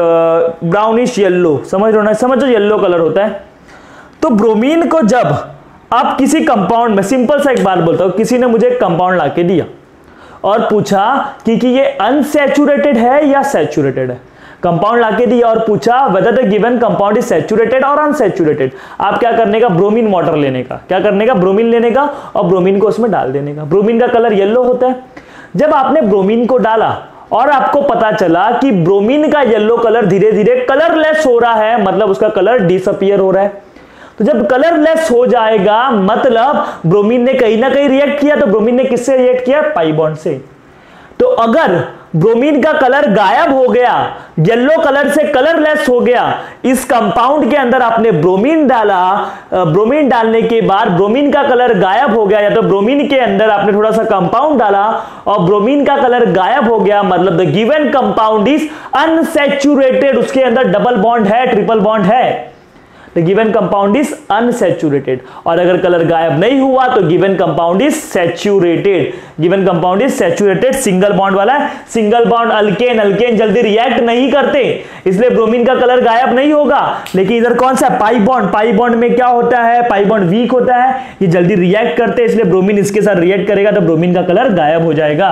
ब्राउनिश येलो, समझ लो ना, समझो येलो कलर होता है। तो ब्रोमीन को जब आप किसी कंपाउंड में, सिंपल सा एक बात बोलता हूं, किसी ने मुझे एक कंपाउंड लाके दिया और पूछा कि ये अनसैचुरेटेड है या सैचुरेटेड है, कंपाउंड लाके दिया और पूछा whether the given compound is saturated और अनसैचुरेटेड। आप क्या करने का, ब्रोमीन वाटर लेने का, क्या करने का, ब्रोमीन लेने का और ब्रोमीन को उसमें डाल देने का। ब्रोमीन का कलर येलो होता है। जब आपने ब्रोमीन को डाला और आपको पता चला कि ब्रोमीन का येलो कलर धीरे धीरे कलरलेस हो रहा है, मतलब उसका कलर डिसअपीयर हो रहा है। तो जब कलरलेस हो जाएगा मतलब ब्रोमीन ने कहीं ना कहीं रिएक्ट किया। तो ब्रोमीन ने किससे रिएक्ट किया, पाई बॉन्ड से। तो अगर ब्रोमीन का कलर गायब हो गया, येलो कलर से कलरलेस हो गया, इस कंपाउंड के अंदर आपने ब्रोमीन डाला, ब्रोमीन डालने के बाद ब्रोमीन का कलर गायब हो गया, या तो ब्रोमीन के अंदर आपने थोड़ा सा कंपाउंड डाला और ब्रोमीन का कलर गायब हो गया, मतलब the given compound is unsaturated. उसके अंदर डबल बॉन्ड है, ट्रिपल बॉन्ड है, the given compound is unsaturated. और अगर कलर गायब नहीं हुआ तो given compound is saturated. Given compound is saturated, single bond वाला है। सिंगल बॉन्ड अल्केन, अल्केन जल्दी रिएक्ट नहीं करते, इसलिए ब्रोमीन का कलर गायब नहीं होगा। लेकिन इधर कौन सा, पाई बॉन्ड, पाई बॉन्ड में क्या होता है, पाई बॉन्ड वीक होता है, ये जल्दी रिएक्ट करते हैं, इसलिए ब्रोमीन इसके साथ रिएक्ट करेगा तो ब्रोमीन का कलर गायब हो जाएगा।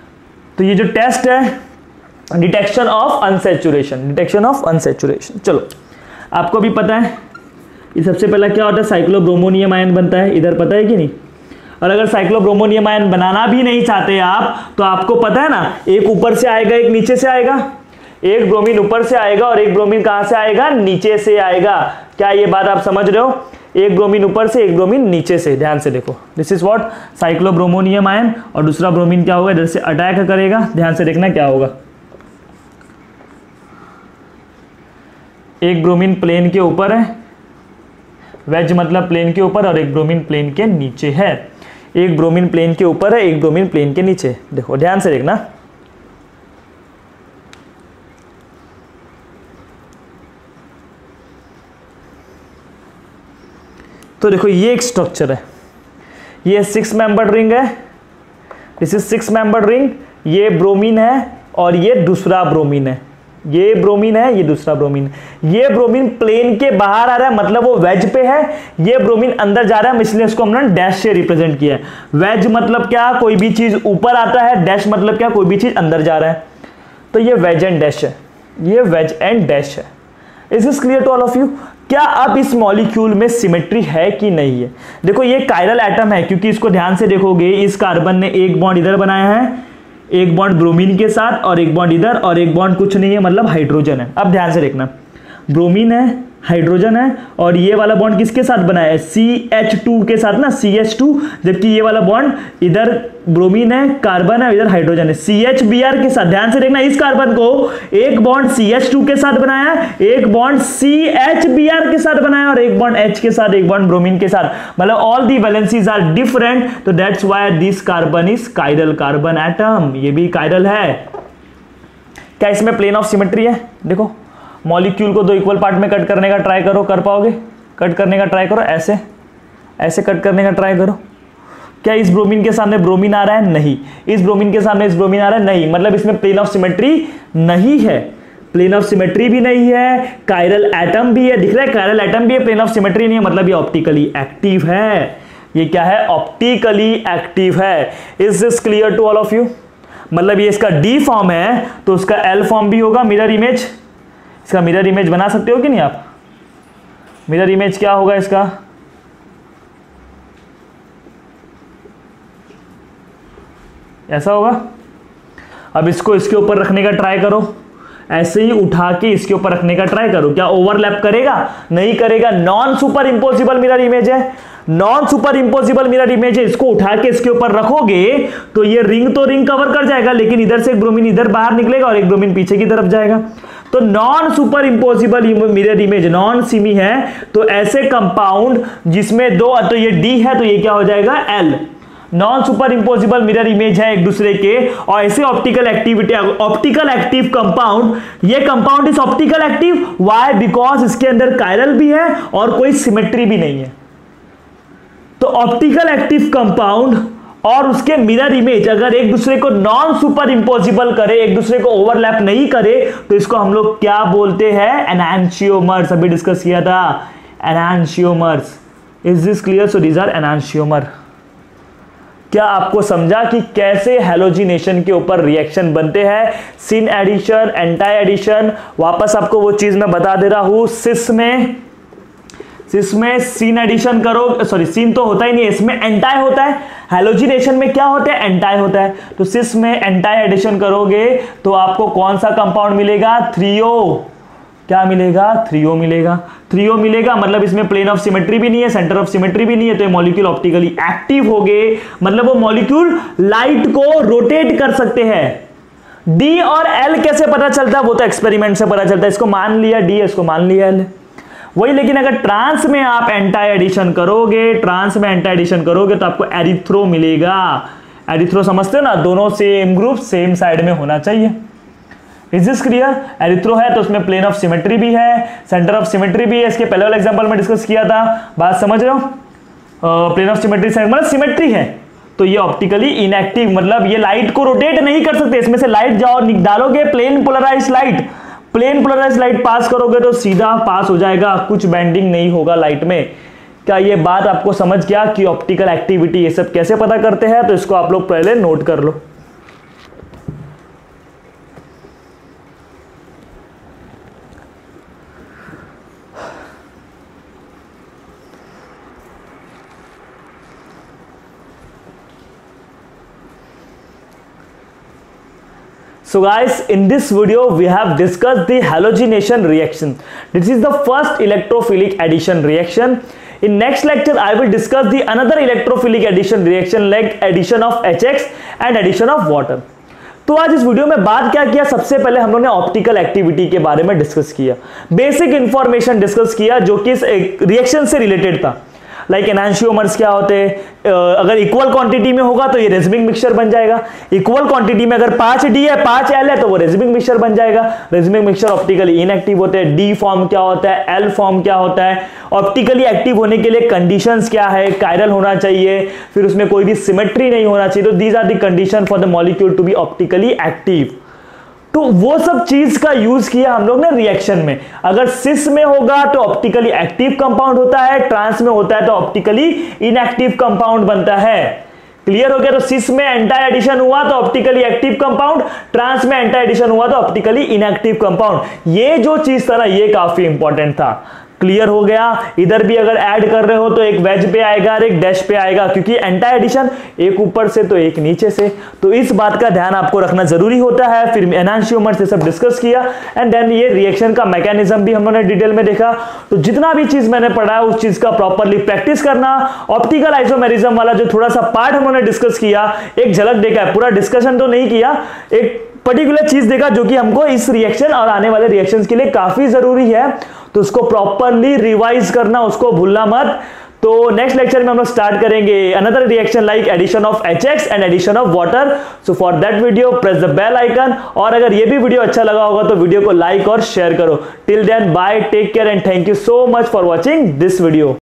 तो ये जो टेस्ट है, detection of unsaturation, detection of unsaturation. चलो आपको भी पता है ये सबसे पहला क्या होता है, साइक्लोब्रोमोनियम आयन बनता है, इधर पता है कि नहीं। और अगर साइक्लोब्रोमोनियम आयन बनाना भी नहीं चाहते आप तो आपको पता है ना, एक ऊपर से आएगा एक नीचे से आएगा, एक ब्रोमीन ऊपर से आएगा और एक ब्रोमीन कहां से आएगा, नीचे से आएगा। क्या ये बात आप समझ रहे हो, एक ब्रोमीन ऊपर से एक ब्रोमीन नीचे से। ध्यान से देखो, this is what cyclobromonium ion. और दूसरा ब्रोमीन क्या होगा, इधर से अटैक करेगा, ध्यान से देखना क्या होगा। एक ब्रोमीन प्लेन के ऊपर है, वेज मतलब प्लेन के ऊपर, और एक ब्रोमीन प्लेन के नीचे है। एक ब्रोमीन प्लेन के ऊपर है, एक ब्रोमीन प्लेन के नीचे। देखो ध्यान से देखना, तो देखो ये एक स्ट्रक्चर है, ये 6 मेंबर्ड रिंग है, दिस इज 6 मेंबर्ड रिंग, ये ब्रोमीन है और ये दूसरा ब्रोमीन है, ये ब्रोमीन है, ये दूसरा ब्रोमीन है। ये ब्रोमीन प्लेन के बाहर आ रहा है मतलब वो वेज पे है, ये ब्रोमीन अंदर जा रहा है इसलिए इसको हमने डैश से रिप्रेजेंट किया है। वेज मतलब क्या, कोई भी चीज ऊपर आता है, डैश मतलब क्या, कोई भी चीज अंदर जा रहा है। तो ये वेज एंड डैश है, ये वेज एंड डैश है। Is this clear to all of you? क्या अब इस मॉलिक्यूल में सिमेट्री है कि नहीं है? देखो ये कायरल एटम है, क्योंकि इसको ध्यान से देखोगे, इस कार्बन ने एक बॉन्ड इधर बनाया है, एक बॉन्ड ब्रोमीन के साथ और एक बॉन्ड इधर, और एक बॉन्ड कुछ नहीं है मतलब हाइड्रोजन है। अब ध्यान से देखना, ब्रोमीन है, हाइड्रोजन है, और ये वाला बॉन्ड किसके साथ बनाया है, CH2 के साथ ना, CH2, जबकि ये वाला बॉन्ड इधर ब्रोमीन है, कार्बन है, इधर हाइड्रोजन है, CHBr के साथ। ध्यान से देखना, इस कार्बन को एक बॉन्ड CH2 के साथ बनाया है, एक बॉन्ड CHBr के साथ बनाया और एक बॉन्ड H के साथ, एक बॉन्ड ब्रोमीन के साथ, मतलब all the valencies are different, तो that's why this carbon is chiral carbon atom. ये भी कायरल है। क्या इसमें प्लेन ऑफ सिमेट्री है? देखो मॉलिक्यूल को 2 इक्वल पार्ट में कट करने का ट्राई करो, कर पाओगे? कट करने का ट्राई करो, ऐसे ऐसे कट करने का ट्राई करो। क्या इस ब्रोमीन के सामने ब्रोमीन आ रहा है? नहीं। इस ब्रोमीन के सामने इस ब्रोमीन आ रहा है? नहीं। मतलब इसमें प्लेन ऑफ सिमेट्री नहीं है, प्लेन ऑफ सिमेट्री भी नहीं है, कायरल एटम भी है, दिख रहा है कायरल एटम भी है, प्लेन ऑफ सिमेट्री नहीं है, मतलब ये ऑप्टिकली एक्टिव है। ये क्या है? ऑप्टिकली एक्टिव है। Is this clear to all of you? मतलब ये इसका डी फॉर्म है तो उसका एल फॉर्म भी होगा, मिरर इमेज। इसका मिरर इमेज बना सकते हो कि नहीं आप? मिरर इमेज क्या होगा इसका? ऐसा होगा। अब इसको इसके ऊपर रखने का ट्राई करो, ऐसे ही उठा के इसके ऊपर रखने का ट्राई करो। क्या ओवरलैप करेगा? नहीं करेगा। Non superimposable mirror image है, non superimposable mirror image है। इसको उठा के इसके ऊपर रखोगे तो ये रिंग तो रिंग कवर कर जाएगा, लेकिन इधर से एक ब्रोमीन इधर बाहर निकलेगा और एक ब्रोमीन पीछे की तरफ जाएगा। तो non superimposable mirror image, non सिमी है। तो ऐसे कंपाउंड जिसमें दो, तो ये डी है तो ये क्या हो जाएगा? L. Non superimposable mirror image है एक दूसरे के, और ऐसे optical activity, optical active compound, ये compound is optical active. Why? Because इसके अंदर कायरल भी है और कोई सिमेट्री भी नहीं है। तो ऑप्टिकल एक्टिव कंपाउंड और उसके मिरर इमेज अगर एक दूसरे को नॉन सुपर इंपोजिबल करे, एक दूसरे को ओवरलैप नहीं करे, तो इसको हम लोग क्या बोलते हैं? एनांशियोमर्स। अभी डिस्कस किया था, enantiomers. Is this clear? So these are enantiomer. क्या आपको समझा कि कैसे हैलोजिनेशन के ऊपर रिएक्शन बनते हैं? Syn addition, anti addition. वापस आपको वो चीज मैं बता दे रहा हूं, सिस में सीन एडिशन करो, सॉरी सीन तो होता ही नहीं है, इसमें एंटाई होता है। हैलोजिनेशन में क्या होता है? एंटाई होता है। तो सिस में एंटाई एडिशन करोगे तो आपको कौन सा कंपाउंड मिलेगा? थ्रियो। क्या मिलेगा? थ्रियो मिलेगा। थ्रियो मिलेगा मतलब इसमें प्लेन ऑफ सिमेट्री भी नहीं है, सेंटर ऑफ सिमेट्री भी नहीं है, तो ये मॉलिक्यूल ऑप्टिकली एक्टिव हो गए। मतलब वो मॉलिक्यूल लाइट को रोटेट कर सकते हैं। डी और एल कैसे पता चलता है? वो तो एक्सपेरिमेंट से पता चलता है। इसको मान लिया डी, इसको मान लिया एल, वही। लेकिन अगर ट्रांस में आप एंटी एडिशन करोगे, ट्रांस में एंटी एडिशन करोगे तो आपको एरिथ्रो मिलेगा। एरिथ्रो समझते हो ना? दोनों सेम ग्रुप सेम साइड में होना चाहिए। Is this clear? एरिथ्रो है तो उसमें प्लेन ऑफ सिमेट्री भी है, सेंटर ऑफ सिमेट्री भी है। इसके पहले वाले एग्जांपल में डिस्कस किया था, बात समझ रहे हो? प्लेन ऑफ सिमेट्री मतलब सिमेट्री है, तो ये ऑप्टिकली इनएक्टिव, मतलब ये लाइट को रोटेट नहीं कर सकते। इसमें से लाइट जाओ डालोगे, plane polarised light, plane polarised light pass करोगे तो सीधा पास हो जाएगा, कुछ बेंडिंग नहीं होगा लाइट में। क्या ये बात आपको समझ गया कि ऑप्टिकल एक्टिविटी ये सब कैसे पता करते हैं? तो इसको आप लोग पहले नोट कर लो। So guys, in this video we have discussed the halogenation reaction. This is the first electrophilic addition reaction. In next lecture I will discuss the another electrophilic addition reaction like addition of HX and addition of water. तो आज इस video में बात क्या किया? सबसे पहले हम लोगों ने ऑप्टिकल एक्टिविटी के बारे में डिस्कस किया, बेसिक इंफॉर्मेशन डिस्कस किया जो कि इस रिएक्शन से रिलेटेड था। लाइक एनांशियोमर्स क्या होते हैं, अगर इक्वल क्वांटिटी में होगा तो ये रेजिमिक मिक्सचर बन जाएगा। इक्वल क्वांटिटी में अगर 5D है 5L है तो वो रेजिमिक मिक्सचर बन जाएगा। रेजिमिक मिक्सचर ऑप्टिकली इनएक्टिव होते हैं। डी फॉर्म क्या होता है, एल फॉर्म क्या होता है, ऑप्टिकली एक्टिव होने के लिए कंडीशंस क्या है, कायरल होना चाहिए, फिर उसमें कोई भी सिमेट्री नहीं होना चाहिए। तो these are the condition for the molecule to be optically active. तो वो सब चीज का यूज किया हम लोग ने रिएक्शन में। अगर सिस में होगा तो ऑप्टिकली एक्टिव कंपाउंड होता है, ट्रांस में होता है तो ऑप्टिकली इनएक्टिव कंपाउंड बनता है। क्लियर हो गया? तो सिस में एंटी एडिशन हुआ तो ऑप्टिकली एक्टिव कंपाउंड, ट्रांस में एंटी एडिशन हुआ तो ऑप्टिकली इनएक्टिव कंपाउंड। ये जो चीज था ना ये काफी इंपॉर्टेंट था। क्लियर हो गया? इधर भी अगर ऐड कर रहे हो तो एक वेज पे आएगा और एक डैश पे आएगा, क्योंकि एंटी एडिशन एक ऊपर से तो एक नीचे से। तो इस बात का ध्यान आपको रखना जरूरी होता है। फिर एनांशियोमर से सब डिस्कस किया एंड देन ये रिएक्शन का मैकेनिज्म भी हम लोगों ने डिटेल में देखा। तो जितना भी चीज मैंने पढ़ा उस चीज का प्रॉपरली प्रैक्टिस करना। ऑप्टिकल आइसोमेरिज्म वाला जो थोड़ा सा पार्ट हम लोगों ने डिस्कस किया, एक झलक देखा है, पूरा डिस्कशन तो नहीं किया, एक पर्टिकुलर चीज देखा जो कि हमको इस रिएक्शन और आने वाले रिएक्शंस के लिए काफी जरूरी है। तो उसको प्रॉपरली रिवाइज करना, उसको भूलना मत। तो नेक्स्ट लेक्चर में हम लोग स्टार्ट करेंगे another reaction like addition of HX and addition of water. So for that video press the bell icon. और अगर ये भी वीडियो अच्छा लगा होगा तो वीडियो को लाइक और शेयर करो। Till then bye, take care and thank you so much for watching this video.